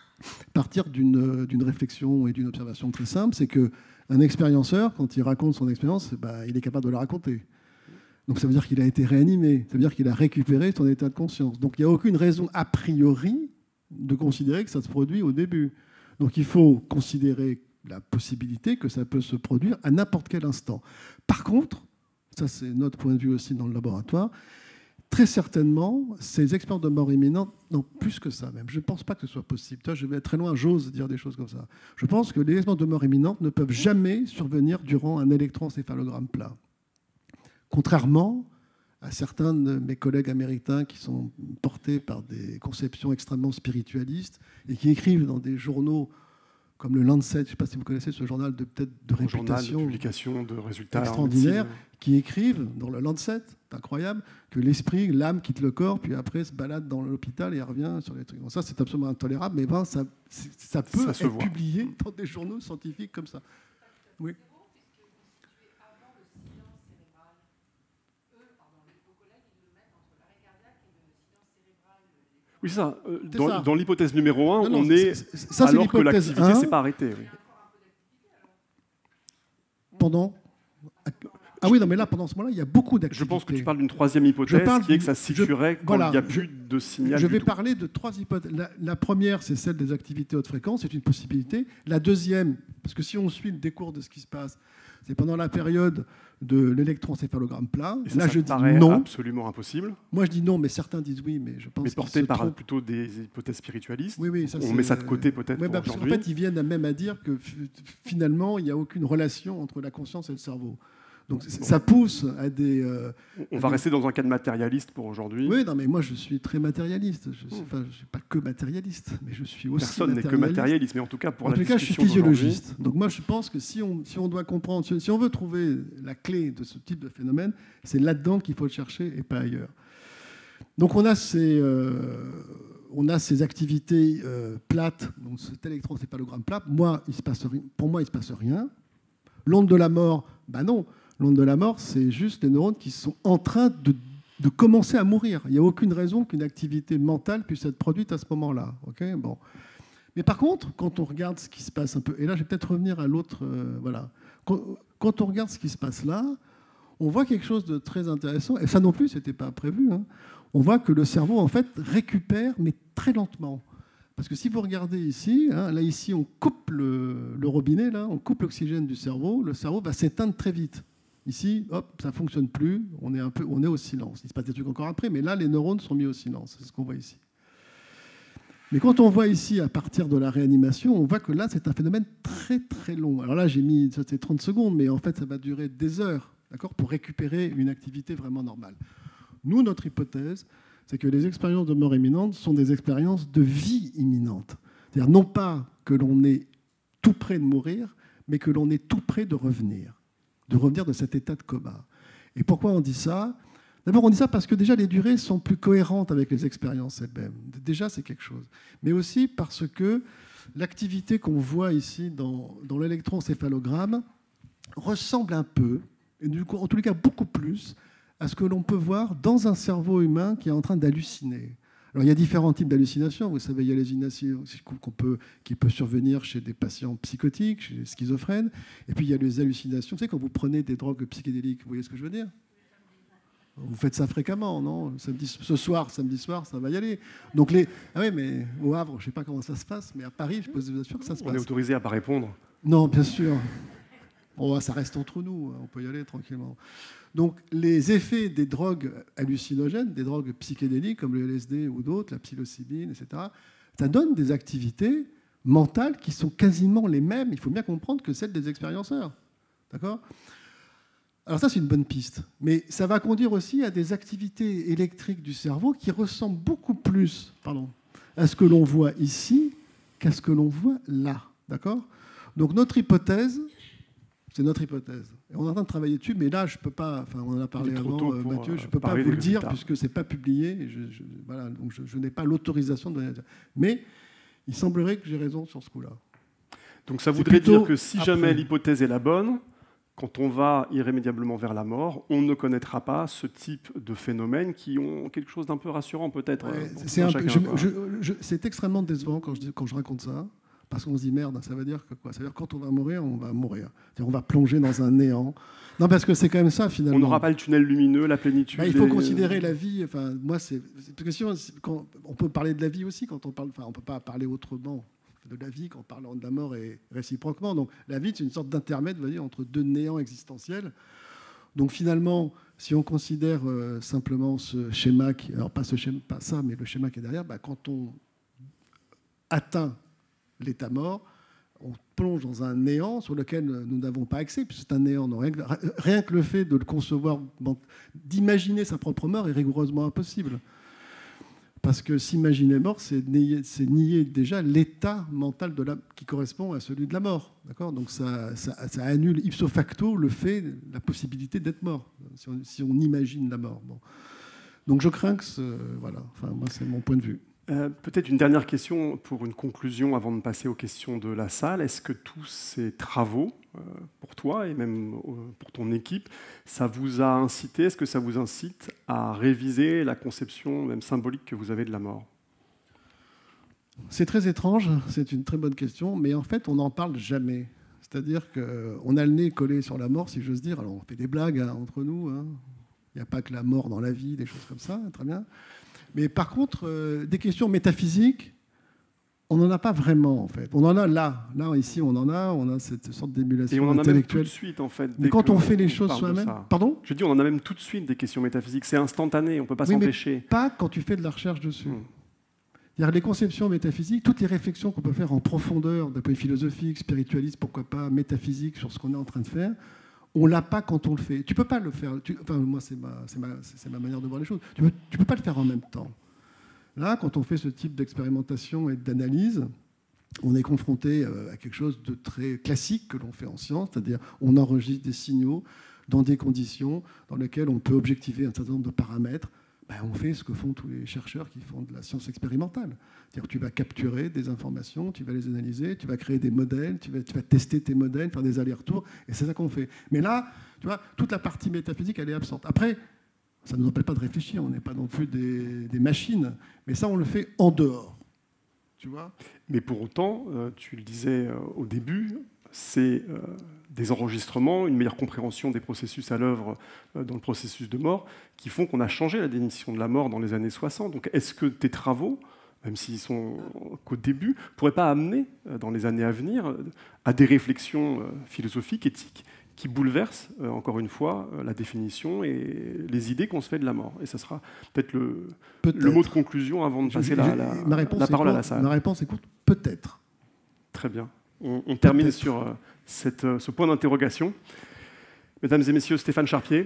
partir d'une, d'une réflexion et d'une observation très simple, c'est qu'un expérienceur, quand il raconte son expérience, bah, il est capable de la raconter. Donc ça veut dire qu'il a été réanimé, ça veut dire qu'il a récupéré son état de conscience. Donc il n'y a aucune raison a priori de considérer que ça se produit au début. Donc il faut considérer la possibilité que ça peut se produire à n'importe quel instant. Par contre, ça c'est notre point de vue aussi dans le laboratoire, très certainement, ces expériences de mort imminente, non, plus que ça même. Je ne pense pas que ce soit possible. Toi, je vais être très loin, j'ose dire des choses comme ça. Je pense que les expériences de mort imminente ne peuvent jamais survenir durant un électroencéphalogramme plat. Contrairement à certains de mes collègues américains qui sont portés par des conceptions extrêmement spiritualistes et qui écrivent dans des journaux comme le Lancet, je ne sais pas si vous connaissez ce journal de peut-être de réputation, journal de publication de résultats extraordinaire, qui écrivent dans le Lancet, c'est incroyable, que l'esprit, l'âme quitte le corps, puis après se balade dans l'hôpital et revient sur les trucs. Donc ça, c'est absolument intolérable, mais ben, ça, ça peut ça être publié dans des journaux scientifiques comme ça. Oui. Oui, c'est ça. Euh, c'est dans, ça. dans l'hypothèse numéro un, non, non, on est, c'est, c'est, ça, alors c'est que l'activité ne s'est pas arrêtée. Oui. Pendant Ah oui, non, mais là, pendant ce moment-là, il y a beaucoup d'activités. Je pense que tu parles d'une troisième hypothèse, qui est que ça se situerait je, quand voilà, il n'y a plus de signal. Je du vais tout. parler de trois hypothèses. La, la première, c'est celle des activités haute fréquence, c'est une possibilité. La deuxième, parce que si on suit le décours de ce qui se passe, c'est pendant la période de l'électroencéphalogramme plat. Et ça, là, ça je dis paraît non. Absolument impossible. Moi, je dis non, mais certains disent oui, mais je pense mais qu'ils porté se par trompent. plutôt des hypothèses spiritualistes. Oui, oui, ça, on met ça de côté peut-être ouais, pour bah, aujourd'hui. En fait, ils viennent même à dire que finalement, il n'y a aucune relation entre la conscience et le cerveau. Donc bon. Ça pousse à des... Euh, on à va des... rester dans un cadre matérialiste pour aujourd'hui. Oui, non, mais moi je suis très matérialiste. Je ne suis, enfin, je suis pas que matérialiste, mais je suis aussi Personne n'est que matérialiste, mais en tout cas pour en la tout cas, je suis physiologiste. Donc moi je pense que si on, si on doit comprendre, si, si on veut trouver la clé de ce type de phénomène, c'est là-dedans qu'il faut le chercher et pas ailleurs. Donc on a ces... Euh, on a ces activités euh, plates, donc cet électroencéphalogramme plat. Moi, il se passe rien. Pour moi, il ne se passe rien. L'onde de la mort, ben non. L'onde de la mort, c'est juste les neurones qui sont en train de, de commencer à mourir. Il n'y a aucune raison qu'une activité mentale puisse être produite à ce moment-là. Okay, bon. Mais par contre, quand on regarde ce qui se passe un peu, et là, je vais peut-être revenir à l'autre. Euh, voilà. Quand, quand on regarde ce qui se passe là, on voit quelque chose de très intéressant. Et ça non plus, ce n'était pas prévu. Hein. On voit que le cerveau, en fait, récupère, mais très lentement. Parce que si vous regardez ici, hein, là, ici, on coupe le, le robinet, là, on coupe l'oxygène du cerveau, le cerveau va s'éteindre très vite. Ici, hop, ça ne fonctionne plus, on est, un peu, on est au silence. Il se passe des trucs encore après, mais là, les neurones sont mis au silence. C'est ce qu'on voit ici. Mais quand on voit ici, à partir de la réanimation, on voit que là, c'est un phénomène très, très long. Alors là, j'ai mis, ça c'est trente secondes, mais en fait, ça va durer des heures, d'accord, pour récupérer une activité vraiment normale. Nous, notre hypothèse, c'est que les expériences de mort imminente sont des expériences de vie imminente. C'est-à-dire non pas que l'on est tout près de mourir, mais que l'on est tout près de revenir. de revenir de cet état de coma. Et pourquoi on dit ça? D'abord, on dit ça parce que déjà, les durées sont plus cohérentes avec les expériences elles-mêmes. Déjà, c'est quelque chose. Mais aussi parce que l'activité qu'on voit ici dans, dans l'électroencéphalogramme ressemble un peu, et du coup, en tous les cas beaucoup plus, à ce que l'on peut voir dans un cerveau humain qui est en train d'halluciner. Alors, il y a différents types d'hallucinations. Vous savez, il y a les hallucinations qu'on peut, qui peuvent survenir chez des patients psychotiques, chez les schizophrènes. Et puis, il y a les hallucinations. Vous savez, quand vous prenez des drogues psychédéliques, vous voyez ce que je veux dire? Vous faites ça fréquemment, non? Samedi, ce soir, samedi soir, ça va y aller. Donc les... Ah oui, mais au Havre, je ne sais pas comment ça se passe, mais à Paris, je peux vous assurer que ça se passe. On est autorisé à ne pas répondre? Non, bien sûr. Bon, ça reste entre nous, on peut y aller tranquillement. Donc les effets des drogues hallucinogènes, des drogues psychédéliques comme le L S D ou d'autres, la psilocybine, et cetera, ça donne des activités mentales qui sont quasiment les mêmes, il faut bien comprendre, que celles des expérienceurs. D'accord ? Alors ça, c'est une bonne piste. Mais ça va conduire aussi à des activités électriques du cerveau qui ressemblent beaucoup plus pardon, à ce que l'on voit ici qu'à ce que l'on voit là. D'accord ? Donc notre hypothèse, c'est notre hypothèse. Et on est en train de travailler dessus, mais là, je peux pas, enfin, on en a parlé avant, euh, Mathieu, je ne peux pas vous le dire puisque ce n'est pas publié. Et je, je, voilà, donc je, je n'ai pas l'autorisation de donner. Mais il semblerait que j'ai raison sur ce coup-là. Donc ça voudrait dire que si après. jamais l'hypothèse est la bonne, quand on va irrémédiablement vers la mort, on ne connaîtra pas ce type de phénomènes qui ont quelque chose d'un peu rassurant peut-être. Ouais, c'est, c'est extrêmement décevant quand je, quand je raconte ça, parce qu'on se dit merde, ça veut dire que quoi? Ça veut dire que quand on va mourir, on va mourir. C'est-à-dire on va plonger dans un néant. Non, parce que c'est quand même ça finalement. On n'aura pas le tunnel lumineux, la plénitude. Bah, il faut et... considérer la vie. Enfin, moi, c'est parce que sinon, quand, on peut parler de la vie aussi quand on parle. Enfin, on peut pas parler autrement de la vie qu'en parlant de la mort et réciproquement. Donc la vie, c'est une sorte d'intermède, vous voyez, entre deux néants existentiels. Donc finalement, si on considère euh, simplement ce schéma, qui, alors pas, ce schéma, pas ça, mais le schéma qui est derrière, bah, quand on atteint l'état mort, on plonge dans un néant sur lequel nous n'avons pas accès, puisque c'est un néant. Non, rien, que, rien que le fait de le concevoir, d'imaginer sa propre mort est rigoureusement impossible. Parce que s'imaginer mort, c'est nier, c'est nier déjà l'état mental de la, qui correspond à celui de la mort. D'accord ? Donc ça, ça, ça annule ipso facto le fait, la possibilité d'être mort, si on, si on imagine la mort. Bon. Donc je crains que ce, voilà. Enfin, moi, c'est mon point de vue. Euh, peut-être une dernière question pour une conclusion avant de passer aux questions de la salle. Est-ce que tous ces travaux, euh, pour toi et même euh, pour ton équipe, ça vous a incité, est-ce que ça vous incite à réviser la conception même symbolique que vous avez de la mort ? C'est très étrange, c'est une très bonne question, mais en fait, on n'en parle jamais. C'est-à-dire qu'on a le nez collé sur la mort, si j'ose dire. Alors, on fait des blagues hein, entre nous. Hein. Il n'y a pas que la mort dans la vie, des choses comme ça, très bien. Mais par contre, euh, des questions métaphysiques, on n'en a pas vraiment, en fait. On en a là. Là, ici, on en a. On a cette sorte d'émulation intellectuelle. Et on en a même tout de suite, en fait. Mais quand on fait les choses soi-même... Pardon ? Je dis, on en a même tout de suite des questions métaphysiques. C'est instantané, on ne peut pas oui, s'empêcher. Mais pas quand tu fais de la recherche dessus. Hmm. C'est-à-dire les conceptions métaphysiques, toutes les réflexions qu'on peut faire en profondeur, d'un point de vue philosophique, spiritualiste, pourquoi pas, métaphysique, sur ce qu'on est en train de faire, on ne l'a pas quand on le fait. Tu ne peux pas le faire. Tu, enfin, moi, c'est ma, c'est, ma, c'est ma manière de voir les choses. Tu ne peux, tu peux pas le faire en même temps. Là, quand on fait ce type d'expérimentation et d'analyse, on est confronté à quelque chose de très classique que l'on fait en science, c'est-à-dire on enregistre des signaux dans des conditions dans lesquelles on peut objectiver un certain nombre de paramètres. Ben, on fait ce que font tous les chercheurs qui font de la science expérimentale. C'est-à-dire que tu vas capturer des informations, tu vas les analyser, tu vas créer des modèles, tu vas, tu vas tester tes modèles, faire des allers-retours, et c'est ça qu'on fait. Mais là, tu vois, toute la partie métaphysique, elle est absente. Après, ça ne nous empêche pas de réfléchir, on n'est pas non plus des, des machines, mais ça, on le fait en dehors. Tu vois ? Mais pour autant, euh, tu le disais euh, au début, c'est euh, des enregistrements, une meilleure compréhension des processus à l'œuvre euh, dans le processus de mort, qui font qu'on a changé la définition de la mort dans les années soixante. Donc est-ce que tes travaux, même s'ils sont qu'au début, ne pourraient pas amener, euh, dans les années à venir, euh, à des réflexions euh, philosophiques, éthiques, qui bouleversent, euh, encore une fois, euh, la définition et les idées qu'on se fait de la mort. Et ce sera peut-être le, peut-être. le mot de conclusion avant de passer je, la, la, ma la parole courte, à la salle. Ma réponse est courte, peut-être. Très bien. On, on termine peut-être. sur euh, cette, euh, ce point d'interrogation. Mesdames et messieurs, Stéphane Charpier.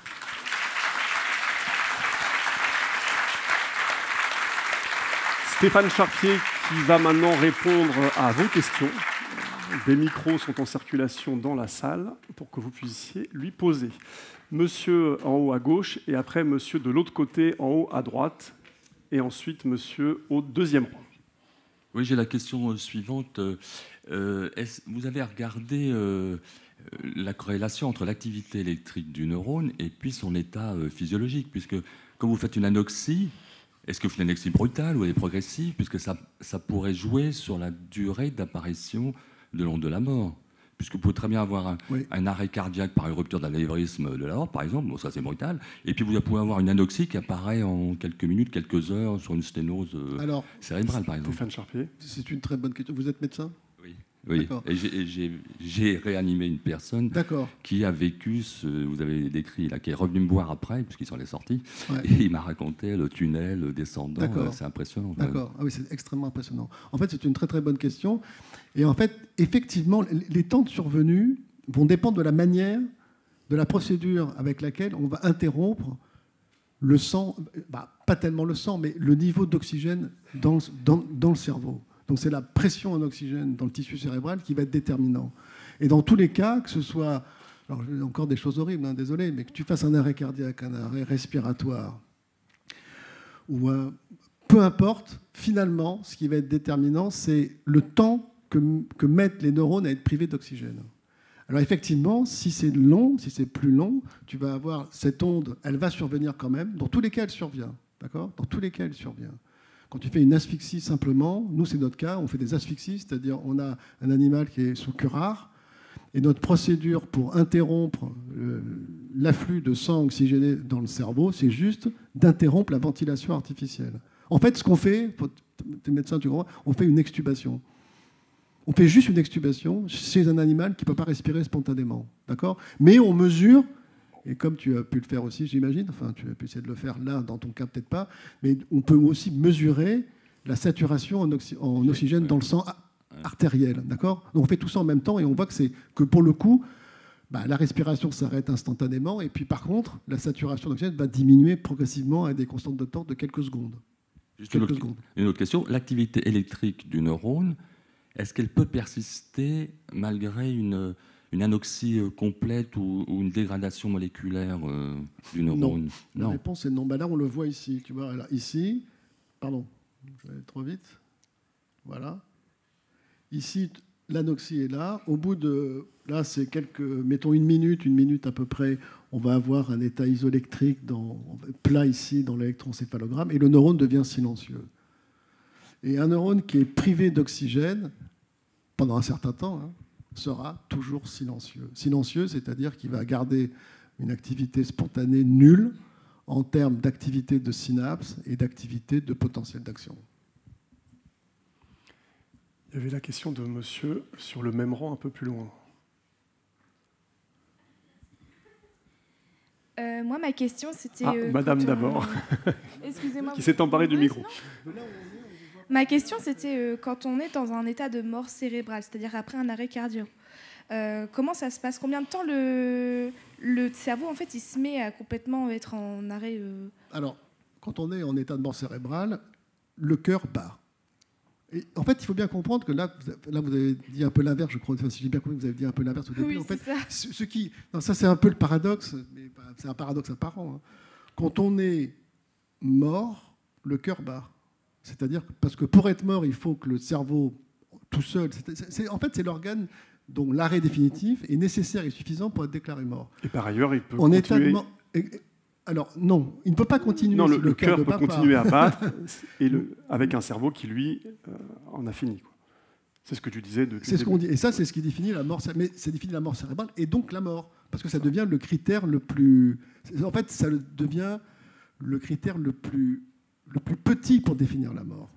Stéphane Charpier qui va maintenant répondre à vos questions. Des micros sont en circulation dans la salle pour que vous puissiez lui poser. Monsieur en haut à gauche et après monsieur de l'autre côté en haut à droite et ensuite monsieur au deuxième rang. Oui, j'ai la question suivante. Euh, vous avez regardé euh, la corrélation entre l'activité électrique du neurone et puis son état euh, physiologique, puisque quand vous faites une anoxie, est-ce que vous faites une anoxie brutale ou elle est progressive, puisque ça, ça pourrait jouer sur la durée d'apparition de l'onde de la mort, puisque vous pouvez très bien avoir un, oui. un arrêt cardiaque par une rupture d'anévrisme de l'aorte, par exemple, bon, ça c'est brutal, et puis vous pouvez avoir une anoxie qui apparaît en quelques minutes, quelques heures sur une sténose euh, Alors, cérébrale, par exemple. Stéphane Charpier. C'est une très bonne question. Vous êtes médecin ? Oui. Oui, et j'ai réanimé une personne qui a vécu, ce, vous avez décrit, là, qui est revenue me voir après, puisqu'il s'en est sorti, ouais. et il m'a raconté le tunnel descendant, euh, c'est impressionnant. D'accord, ah oui, c'est extrêmement impressionnant. En fait, c'est une très très bonne question. Et en fait, effectivement, les temps de survenue vont dépendre de la manière, de la procédure avec laquelle on va interrompre le sang, bah, pas tellement le sang, mais le niveau d'oxygène dans, dans, dans le cerveau. Donc c'est la pression en oxygène dans le tissu cérébral qui va être déterminant. Et dans tous les cas, que ce soit, alors encore des choses horribles, hein, désolé, mais que tu fasses un arrêt cardiaque, un arrêt respiratoire, ou un, peu importe, finalement, ce qui va être déterminant, c'est le temps que, que mettent les neurones à être privés d'oxygène. Alors effectivement, si c'est long, si c'est plus long, tu vas avoir cette onde, elle va survenir quand même. Dans tous les cas, elle survient. D'accord ? Dans tous les cas, elle survient. Quand tu fais une asphyxie simplement, nous c'est notre cas, on fait des asphyxies, c'est-à-dire on a un animal qui est sous curare, et notre procédure pour interrompre l'afflux de sang oxygéné dans le cerveau, c'est juste d'interrompre la ventilation artificielle. En fait, ce qu'on fait, t'es médecin, tu comprends, on fait une extubation. On fait juste une extubation chez un animal qui ne peut pas respirer spontanément, d'accord ? Mais on mesure. Et comme tu as pu le faire aussi, j'imagine, enfin tu as pu essayer de le faire là, dans ton cas peut-être pas, mais on peut aussi mesurer la saturation en, oxy en oxygène dans le sang artériel, d'accord ? Donc on fait tout ça en même temps et on voit que, c'est, que pour le coup, bah, la respiration s'arrête instantanément et puis par contre, la saturation d'oxygène va diminuer progressivement à des constantes de temps de quelques secondes. Juste quelques une, autre, secondes. Une autre question, l'activité électrique du neurone, est-ce qu'elle peut persister malgré une... une anoxie complète ou, ou une dégradation moléculaire euh, du neurone ? Non. La réponse est non. Ben là, on le voit ici. Tu vois, là, ici, pardon, je vais aller trop vite. Voilà. Ici, l'anoxie est là. Au bout de, là, c'est quelques, mettons une minute, une minute à peu près, on va avoir un état isoélectrique dans, plat ici dans l'électroencéphalogramme et le neurone devient silencieux. Et un neurone qui est privé d'oxygène pendant un certain temps, hein, sera toujours silencieux. Silencieux, c'est-à-dire qu'il va garder une activité spontanée nulle en termes d'activité de synapse et d'activité de potentiel d'action. Il y avait la question de monsieur sur le même rang un peu plus loin. Euh, moi, ma question, c'était... Ah, euh, madame on... d'abord. Excusez-moi. Qui s'est emparée du micro. Ma question, c'était euh, quand on est dans un état de mort cérébrale, c'est-à-dire après un arrêt cardiaque, euh, comment ça se passe ? Combien de temps le, le cerveau, en fait, il se met à complètement être en arrêt euh... Alors, quand on est en état de mort cérébrale, le cœur bat. Et en fait, il faut bien comprendre que là, là vous avez dit un peu l'inverse, je crois. Enfin, si j'ai bien compris, vous avez dit un peu l'inverse au début. Oui, en fait, ça. Ce qui, non, ça, c'est un peu le paradoxe, mais c'est un paradoxe apparent. Hein. Quand on est mort, le cœur bat. C'est-à-dire parce que pour être mort, il faut que le cerveau, tout seul, c'est, c'est, en fait, c'est l'organe dont l'arrêt définitif est nécessaire et suffisant pour être déclaré mort. Et par ailleurs, il peut en continuer... État de mort... Alors, non, il ne peut pas continuer. Non, si le, le cœur peut continuer pas. à battre et le, avec un cerveau qui, lui, euh, en a fini. Quoi. C'est ce que tu disais. De, c'est ce qu'on dit. Et ça, c'est ce qui définit la mort. Mais c'est définit la mort cérébrale et donc la mort. Parce que ça devient le critère le plus... En fait, ça devient le critère le plus, le plus petit pour définir la mort.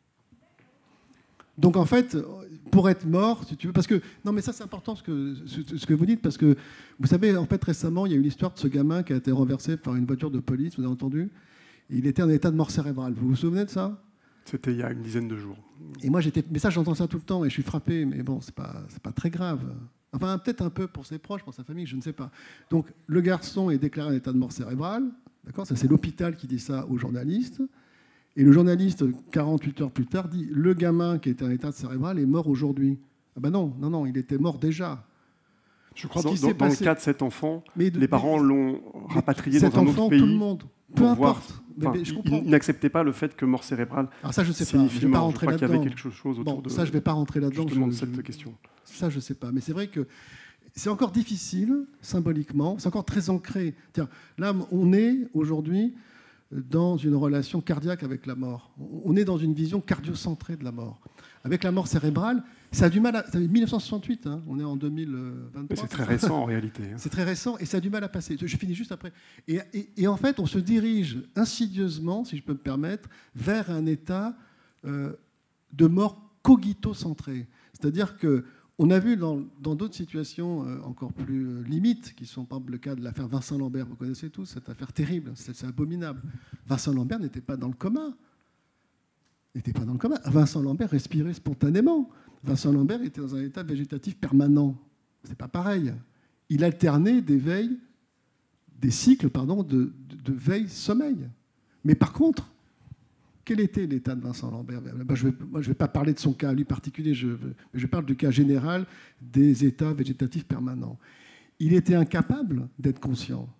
Donc en fait, pour être mort, si tu veux, parce que non, mais ça c'est important ce que ce que vous dites, parce que vous savez, en fait récemment, il y a eu l'histoire de ce gamin qui a été renversé par une voiture de police. Vous avez entendu ? Il était en état de mort cérébrale. Vous vous souvenez de ça ? C'était il y a une dizaine de jours. Et moi j'étais, mais ça j'entends ça tout le temps et je suis frappé. Mais bon, c'est pas c'est pas très grave. Enfin peut-être un peu pour ses proches, pour sa famille, je ne sais pas. Donc le garçon est déclaré en état de mort cérébrale. D'accord ? Ça c'est l'hôpital qui dit ça aux journalistes. Et le journaliste, quarante-huit heures plus tard, dit « Le gamin qui était en état cérébral est mort aujourd'hui. » Ah ben non, non, non, il était mort déjà. Je crois Ce dans, qui dans, s'est dans le passé- cas de cet enfant, Mais de- les parents mais- l'ont rapatrié cet dans un enfant, autre pays. tout le monde, peu pour voir- importe. Mais- enfin, mais je ils- comprends. ils n'acceptaient pas le fait que mort cérébrale Alors ça, je sais pas. signifie Je vais pas mort. Je rentrer crois qu'il y avait là-dedans. quelque chose autour Bon, de ça, je vais pas rentrer là-dedans. justement de je- cette je- question. Ça, je ne sais pas. Mais c'est vrai que c'est encore difficile, symboliquement. C'est encore très ancré. Tiens, là, on est aujourd'hui dans une relation cardiaque avec la mort. On est dans une vision cardiocentrée de la mort. Avec la mort cérébrale, ça a du mal à... Ça fait mille neuf cent soixante-huit, hein, on est en deux mille vingt-trois. Mais c'est très récent en réalité. hein. C'est très récent et ça a du mal à passer. Je finis juste après. Et, et- et en fait, on se dirige insidieusement, si je peux me permettre, vers un état euh, de mort cogito-centrée. C'est-à-dire que on a vu dans dans d'autres situations euh, encore plus euh, limites, qui sont par exemple le cas de l'affaire Vincent Lambert. Vous connaissez tous cette affaire terrible, c'est c'est abominable. Vincent Lambert n'était pas dans le coma. N'était pas dans le coma. Vincent Lambert respirait spontanément. Vincent Lambert était dans un état végétatif permanent. C'est pas pareil. Il alternait des veilles, des cycles pardon, de, de, de veille-sommeil. Mais par contre, quel était l'état de Vincent Lambert? Ben, je ne vais, moi, je vais pas parler de son cas à lui particulier, je, je parle du cas général des états végétatifs permanents. Il était incapable d'être conscient.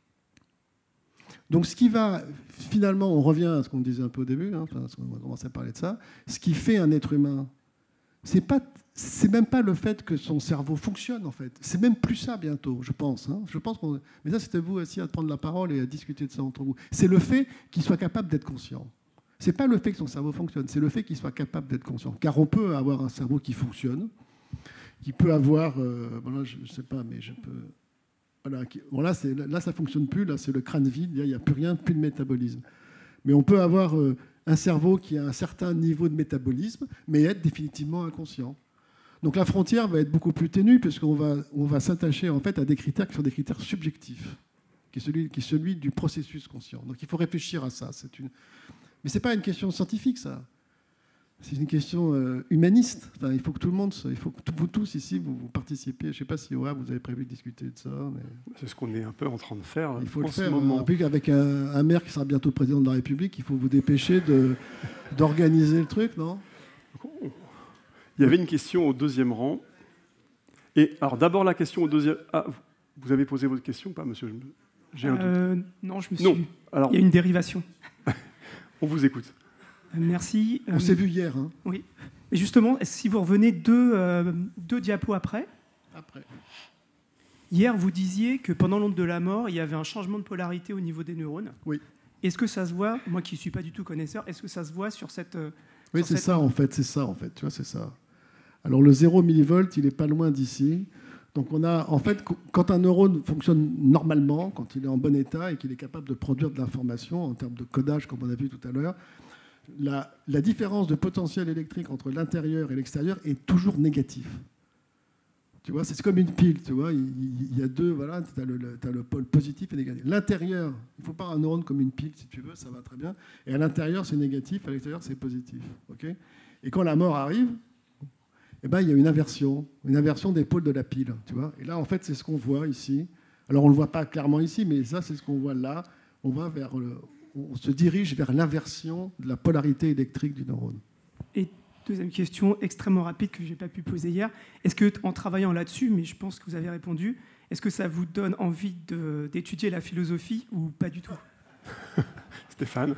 Donc ce qui va, finalement, on revient à ce qu'on disait un peu au début, hein, enfin, on va commencer à parler de ça, ce qui fait un être humain, c'est pas, c'est même pas le fait que son cerveau fonctionne, en fait. C'est même plus ça bientôt, je pense. Hein. Je pense qu'on... Mais ça, c'était vous aussi à prendre la parole et à discuter de ça entre vous. C'est le fait qu'il soit capable d'être conscient. C'est pas le fait que son cerveau fonctionne, c'est le fait qu'il soit capable d'être conscient. Car on peut avoir un cerveau qui fonctionne, qui peut avoir... Euh, voilà, je ne sais pas, mais je peux... Voilà, qui, bon là, c'est, là, ça ne fonctionne plus, là, c'est le crâne vide, il n'y a plus rien, plus de métabolisme. Mais on peut avoir euh, un cerveau qui a un certain niveau de métabolisme, mais être définitivement inconscient. Donc la frontière va être beaucoup plus ténue, puisqu'on va, on va s'attacher en fait à des critères qui sont des critères subjectifs, qui est celui, qui est celui du processus conscient. Donc il faut réfléchir à ça. C'est une... Mais ce n'est pas une question scientifique, ça. C'est une question euh, humaniste. Enfin, il faut que tout le monde, il faut que vous tous ici, vous, vous participiez. Je ne sais pas si ouais, vous avez prévu de discuter de ça. Mais... C'est ce qu'on est un peu en train de faire. Il faut en le ce faire. moment. Hein. Avec un, un maire qui sera bientôt président de la République, il faut vous dépêcher de, d'organiser le truc, non? Il y avait une question au deuxième rang. Et alors d'abord la question au deuxième. Ah, vous avez posé votre question ou pas, monsieur? J'ai un doute. Euh, non, je me suis. Non. Alors, Il y a une dérivation. on vous écoute. Euh, merci. On Euh, s'est vu hier. Hein. Oui. Et justement, si vous revenez deux, euh, deux diapos après, Après. hier vous disiez que pendant l'onde de la mort, il y avait un changement de polarité au niveau des neurones. Oui. Est-ce que ça se voit, moi qui ne suis pas du tout connaisseur, est-ce que ça se voit sur cette... euh, Oui, sur c'est cette ça onde en fait, c'est ça en fait, tu vois, c'est ça. Alors le zéro millivolt, il est pas loin d'ici. Donc on a, en fait, quand un neurone fonctionne normalement, quand il est en bon état et qu'il est capable de produire de l'information en termes de codage, comme on a vu tout à l'heure, la, la différence de potentiel électrique entre l'intérieur et l'extérieur est toujours négative. Tu vois, c'est comme une pile, tu vois, il, il y a deux, voilà, tu as le, le, t'as le pôle positif et négatif. L'intérieur, il ne faut pas un neurone comme une pile, si tu veux, ça va très bien. Et à l'intérieur, c'est négatif, à l'extérieur, c'est positif. Okay, et quand la mort arrive, eh ben, il y a une inversion, une inversion des pôles de la pile, tu vois. Et là, en fait, c'est ce qu'on voit ici. Alors, on ne le voit pas clairement ici, mais ça, c'est ce qu'on voit là. On va vers le, on se dirige vers l'inversion de la polarité électrique du neurone. Et deuxième question extrêmement rapide que je n'ai pas pu poser hier. Est-ce que, en travaillant là-dessus, mais je pense que vous avez répondu, est-ce que ça vous donne envie de, d'étudier la philosophie ou pas du tout? Stéphane?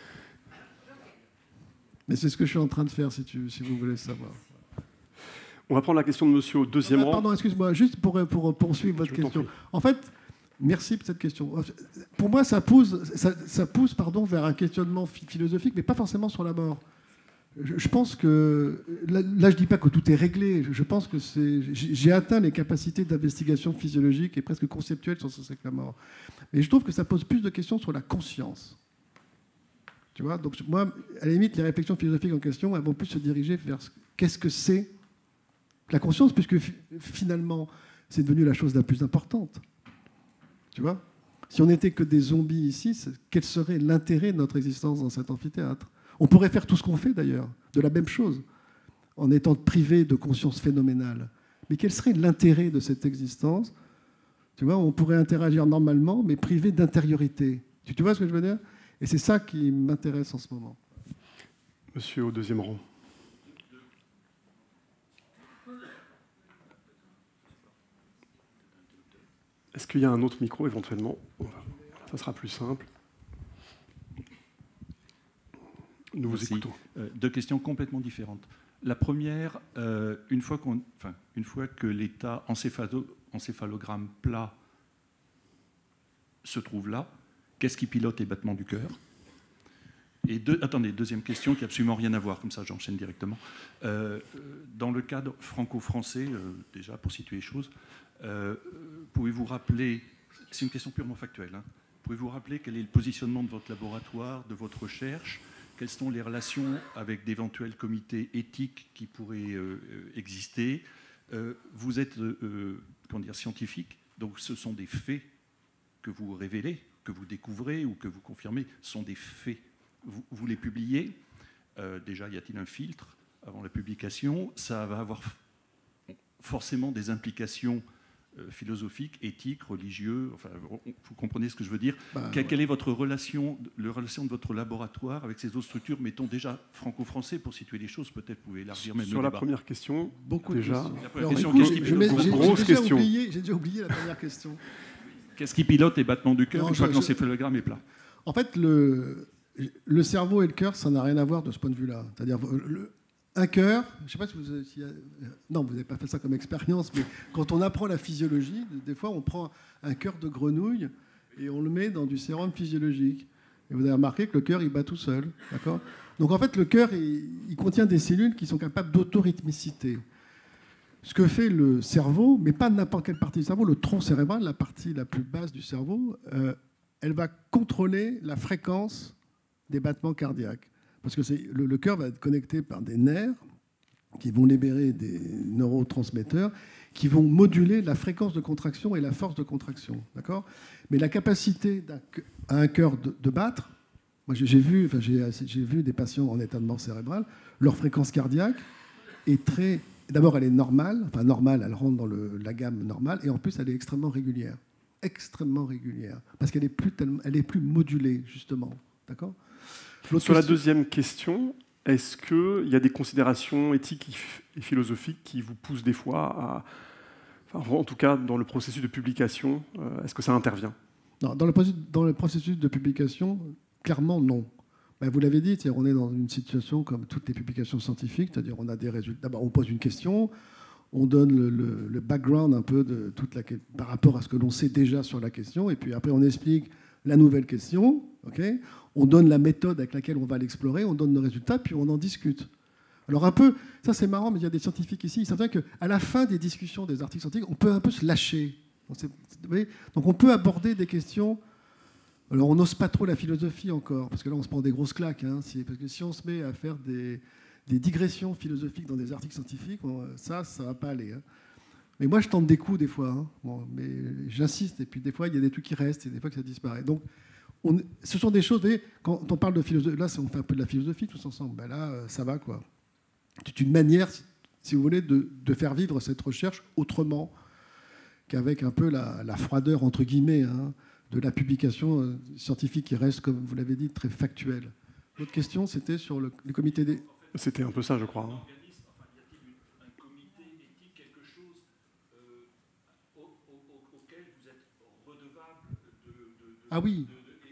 Mais c'est ce que je suis en train de faire, si, tu, si vous voulez savoir. On va prendre la question de monsieur au deuxième Ah, rang. pardon, excuse-moi, juste pour, pour poursuivre votre Je t'en question. prie. En fait, merci pour cette question. Pour moi, ça pousse, ça, ça pousse pardon, vers un questionnement philosophique, mais pas forcément sur la mort. Je, je pense que... Là, là je ne dis pas que tout est réglé. Je, je pense que c'est, j'ai atteint les capacités d'investigation physiologique et presque conceptuelle sur ce que c'est que la mort. Mais je trouve que ça pose plus de questions sur la conscience. Tu vois, donc moi, à la limite, les réflexions philosophiques en question, elles vont plus se diriger vers ce, qu'est-ce que c'est la conscience, puisque finalement, c'est devenu la chose la plus importante. Tu vois, si on n'était que des zombies ici, quel serait l'intérêt de notre existence dans cet amphithéâtre? On pourrait faire tout ce qu'on fait d'ailleurs, de la même chose, en étant privé de conscience phénoménale. Mais quel serait l'intérêt de cette existence? Tu vois, on pourrait interagir normalement, mais privé d'intériorité. Tu, tu vois ce que je veux dire? Et c'est ça qui m'intéresse en ce moment. Monsieur au deuxième rang. qu'il y a un autre micro éventuellement? Ça sera plus simple. Nous vous Merci. écoutons. Euh, deux questions complètement différentes. La première, euh, une, fois qu'on, enfin, une fois que l'état encéphalo, encéphalogramme plat se trouve là, qu'est-ce qui pilote les battements du cœur? Et deux, attendez, deuxième question qui n'a absolument rien à voir, comme ça j'enchaîne directement. Euh, dans le cadre franco-français, euh, déjà pour situer les choses, euh, pouvez-vous rappeler, c'est une question purement factuelle, hein, pouvez-vous rappeler quel est le positionnement de votre laboratoire, de votre recherche? Quelles sont les relations avec d'éventuels comités éthiques qui pourraient euh, exister? euh, Vous êtes euh, comment dire, scientifique, donc ce sont des faits que vous révélez, que vous découvrez ou que vous confirmez, ce sont des faits. Vous, vous les publiez. Euh, déjà, y a-t-il un filtre avant la publication? Ça va avoir forcément des implications euh, philosophiques, éthiques, religieuses. Enfin, vous comprenez ce que je veux dire? Bah, Quelle, ouais. quelle est votre relation, la relation de votre laboratoire avec ces autres structures, mettons déjà franco-français pour situer les choses? Peut-être vous pouvez élargir même Sur le la débat. première question, Beaucoup déjà. de questions. La première Alors, question, écoute, qu'est-ce qui je pilote- mets- j'ai- grosse j'ai déjà question. oublié- J'ai déjà oublié la première question. Qu'est-ce qui pilote les battements du cœur Non, une fois je- que je- l'encéphalogramme est plat? En fait, le, le cerveau et le cœur, ça n'a rien à voir de ce point de vue-là. C'est-à-dire, le- un cœur, je ne sais pas si vous avez... si, euh, non, vous n'avez pas fait ça comme expérience, mais quand on apprend la physiologie, des fois, on prend un cœur de grenouille et on le met dans du sérum physiologique. Et vous avez remarqué que le cœur, il bat tout seul. D'accord ? Donc, en fait, le cœur, il, il contient des cellules qui sont capables d'autorythmicité. Ce que fait le cerveau, mais pas n'importe quelle partie du cerveau, le tronc cérébral, la partie la plus basse du cerveau, euh, elle va contrôler la fréquence des battements cardiaques. Parce que c'est, le, le cœur va être connecté par des nerfs qui vont libérer des neurotransmetteurs qui vont moduler la fréquence de contraction et la force de contraction. D'accord ? Mais la capacité d'un, à un cœur de, de battre, moi j'ai, j'ai, vu, enfin, j'ai, j'ai vu des patients en état de mort cérébrale, leur fréquence cardiaque est très... D'abord, elle est normale, enfin normale, elle rentre dans le, la gamme normale, et en plus, elle est extrêmement régulière. Extrêmement régulière. Parce qu'elle est plus, tellement, elle est plus modulée, justement. D'accord ? L'autre Sur la question- deuxième question, est-ce qu'il y a des considérations éthiques et philosophiques qui vous poussent des fois à... Enfin, en tout cas, dans le processus de publication, euh, est-ce que ça intervient? Non, dans, le, processus- dans le processus de publication, clairement, non. Ben, vous l'avez dit, on est dans une situation comme toutes les publications scientifiques, c'est-à-dire on a des résultats. D'abord, on pose une question, on donne le, le, le background un peu de toute la, par rapport à ce que l'on sait déjà sur la question, et puis après on explique la nouvelle question, okay, on donne la méthode avec laquelle on va l'explorer, on donne nos résultats, puis on en discute. Alors un peu, ça c'est marrant, mais il y a des scientifiques ici, ils savent qu'à la fin des discussions des articles scientifiques, on peut un peu se lâcher. Donc, c'est, vous voyez, donc on peut aborder des questions. Alors on n'ose pas trop la philosophie encore, parce que là on se prend des grosses claques. Hein, si, parce que si on se met à faire des, des digressions philosophiques dans des articles scientifiques, on, ça, ça ne va pas aller. Hein. Mais moi je tente des coups des fois, hein, bon, mais j'insiste, et puis des fois il y a des trucs qui restent, et des fois que ça disparaît. Donc on, ce sont des choses, vous voyez, quand on parle de philosophie, là on fait un peu de la philosophie tous ensemble, ben là ça va quoi. C'est une manière, si vous voulez, de, de faire vivre cette recherche autrement qu'avec un peu la, la froideur, entre guillemets, hein, de la publication scientifique qui reste, comme vous l'avez dit, très factuelle. L'autre question, c'était sur le, le comité des... C'était un peu ça, je crois. Hein. Ah oui.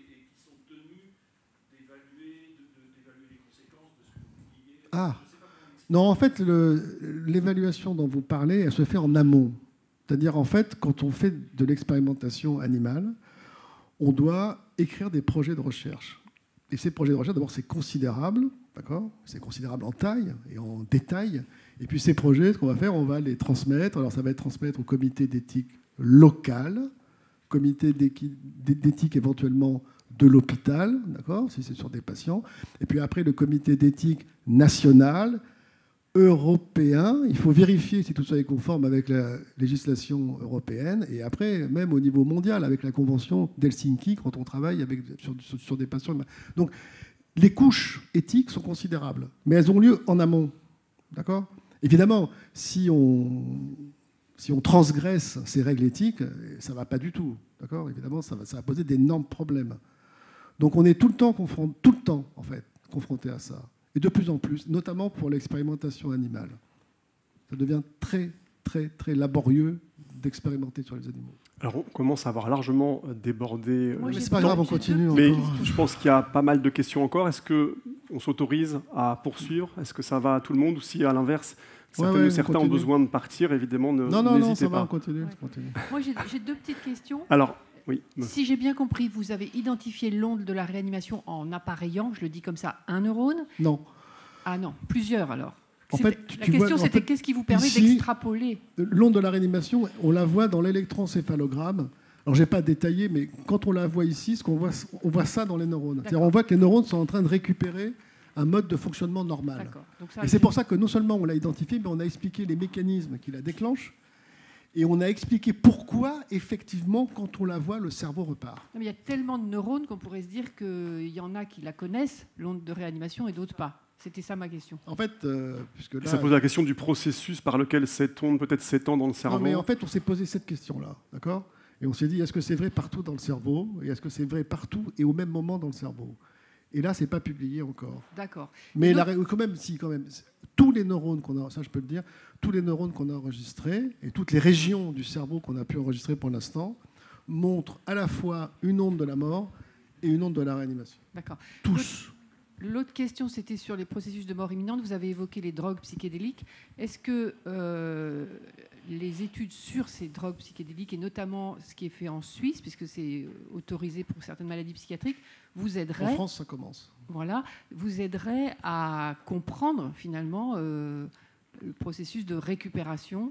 Ah. Non, en fait, le, l'évaluation dont vous parlez, elle se fait en amont. C'est-à-dire, en fait, quand on fait de l'expérimentation animale, on doit écrire des projets de recherche. Et ces projets de recherche, d'abord, c'est considérable, d'accord ? C'est considérable en taille et en détail. Et puis ces projets, ce qu'on va faire, on va les transmettre. Alors, ça va être transmettre au comité d'éthique local, comité d'éthique éventuellement de l'hôpital, d'accord, si c'est sur des patients. Et puis après, le comité d'éthique national, européen. Il faut vérifier si tout ça est conforme avec la législation européenne. Et après, même au niveau mondial, avec la convention d'Helsinki, quand on travaille avec, sur, sur, sur des patients. Donc, les couches éthiques sont considérables, mais elles ont lieu en amont, d'accord ? Évidemment, si on... Si on transgresse ces règles éthiques, ça ne va pas du tout. D'accord ? Évidemment, ça va, ça va poser d'énormes problèmes. Donc on est tout le temps confronté, tout le temps, en fait, confronté à ça. Et de plus en plus, notamment pour l'expérimentation animale. Ça devient très, très, très laborieux d'expérimenter sur les animaux. Alors, on commence à avoir largement débordé. Moi, Mais j'ai c'est pas deux- grave, on j'ai deux continue. Mais encore. je pense qu'il y a pas mal de questions encore. Est-ce qu'on s'autorise à poursuivre? Est-ce que ça va à tout le monde? Ou si, à l'inverse, Ouais, certains, ouais, on certains ont continue. besoin de partir, évidemment, ne- Non, non, non, n'hésitez ça va, pas. on continue. Ouais. on continue. Moi, j'ai j'ai deux petites questions. Alors, oui. Si j'ai bien compris, vous avez identifié l'onde de la réanimation en appareillant, je le dis comme ça, un neurone. Non. Ah non, plusieurs alors. En C'était- fait, tu- la tu vois, question en c'était fait, qu'est-ce qui vous permet ici- d'extrapoler? L'onde de la réanimation, on la voit dans l'électroencéphalogramme. Alors, je n'ai pas détaillé, mais quand on la voit ici, ce qu'on voit, on voit ça dans les neurones. C'est-à-dire, on voit que les neurones sont en train de récupérer un mode de fonctionnement normal. D'accord. Donc ça, Et c'est pour ça que non seulement on l'a identifié, mais on a expliqué les mécanismes qui la déclenchent. Et on a expliqué pourquoi, effectivement, quand on la voit, le cerveau repart. Non, mais il y a tellement de neurones qu'on pourrait se dire qu'il y en a qui la connaissent, l'onde de réanimation, et d'autres pas. C'était ça ma question. En fait, euh, puisque là, Ça pose la question du processus par lequel cette onde peut-être s'étend dans le cerveau. non, mais en fait, on s'est posé cette question-là, d'accord? Et on s'est dit, est-ce que c'est vrai partout dans le cerveau? Et est-ce que c'est vrai partout et au même moment dans le cerveau? Et là, c'est pas publié encore. D'accord. Mais Et la donc- ré- quand même, si, quand même, tous les neurones qu'on a, ça je peux le dire, tous les neurones qu'on a enregistrés et toutes les régions du cerveau qu'on a pu enregistrer pour l'instant montrent à la fois une onde de la mort et une onde de la réanimation. D'accord. Tous. L'autre question, c'était sur les processus de mort imminente. Vous avez évoqué les drogues psychédéliques. Est-ce que euh, les études sur ces drogues psychédéliques, et notamment ce qui est fait en Suisse, puisque c'est autorisé pour certaines maladies psychiatriques, vous En aideraient, France, ça commence. voilà, vous aiderait à comprendre finalement euh, le processus de récupération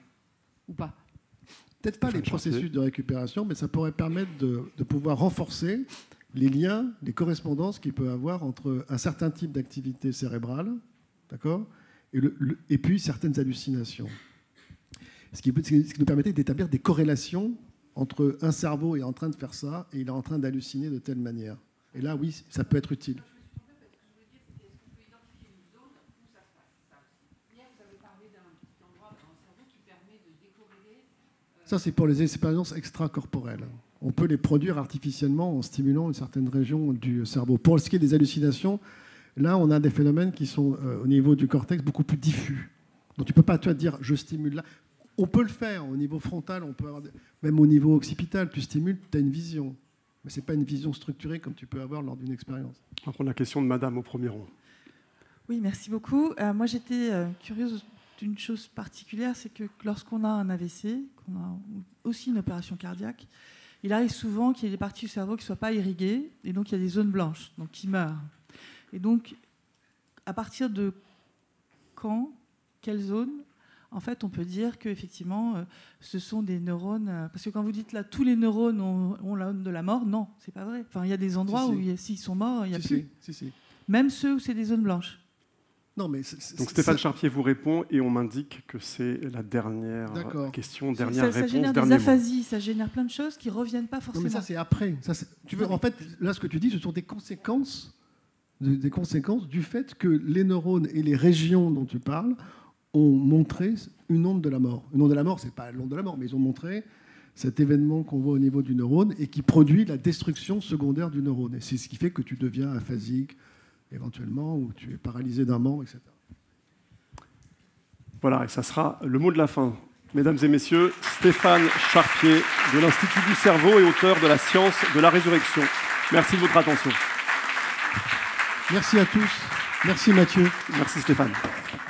ou pas? Peut-être pas les Stéphane Chartier. processus de récupération, mais ça pourrait permettre de, de pouvoir renforcer les liens, les correspondances qu'il peut y avoir entre un certain type d'activité cérébrale, d'accord, et, le- le- et puis certaines hallucinations. Ce qui, peut- ce qui nous permettait d'établir des corrélations entre un cerveau est en train de faire ça et il est en train d'halluciner de telle manière. Et là, oui, ça peut être utile. Ça, c'est pour les expériences extracorporelles. On peut les produire artificiellement en stimulant une certaine région du cerveau. Pour ce qui est des hallucinations, là, on a des phénomènes qui sont, euh, au niveau du cortex, beaucoup plus diffus. Donc, tu ne peux pas, toi, dire « je stimule là ». On peut le faire au niveau frontal, on peut avoir, des- même au niveau occipital, tu stimules, tu as une vision. Mais ce n'est pas une vision structurée comme tu peux avoir lors d'une expérience. On va prendre la question de madame au premier rang. Oui, merci beaucoup. Euh, moi, j'étais euh, curieuse d'une chose particulière, c'est que lorsqu'on a un A V C, qu'on a aussi une opération cardiaque, il arrive souvent qu'il y ait des parties du cerveau qui ne soient pas irriguées, et donc il y a des zones blanches, donc qui meurent. Et donc, à partir de quand, quelle zone, en fait, on peut dire qu'effectivement, euh, ce sont des neurones... euh, parce que quand vous dites là, tous les neurones ont, ont la onde de la mort, non, c'est pas vrai. Enfin, il y a des endroits Si, si. où, il y a- s'ils sont morts, il n'y a Si, plus. si, si, si. Même ceux où c'est des zones blanches. Non, mais c'est- c'est- Donc Stéphane ça- Charpier vous répond et on m'indique que c'est la dernière D'accord. question, dernière ça, ça réponse, génère des dernier mot. aphasies, ça génère plein de choses qui ne reviennent pas Non, forcément. mais ça, c'est après. Ça, c'est- tu veux, en fait, là, ce que tu dis, ce sont des conséquences, de- des conséquences du fait que les neurones et les régions dont tu parles ont montré une onde de la mort. Une onde de la mort, c'est pas l'onde de la mort, mais ils ont montré cet événement qu'on voit au niveau du neurone et qui produit la destruction secondaire du neurone. Et c'est ce qui fait que tu deviens aphasique, éventuellement, ou tu es paralysé d'un membre, et cetera. Voilà, et ça sera le mot de la fin. Mesdames et messieurs, Stéphane Charpier de l'Institut du cerveau et auteur de La science de la résurrection. Merci de votre attention. Merci à tous. Merci Mathieu. Merci Stéphane.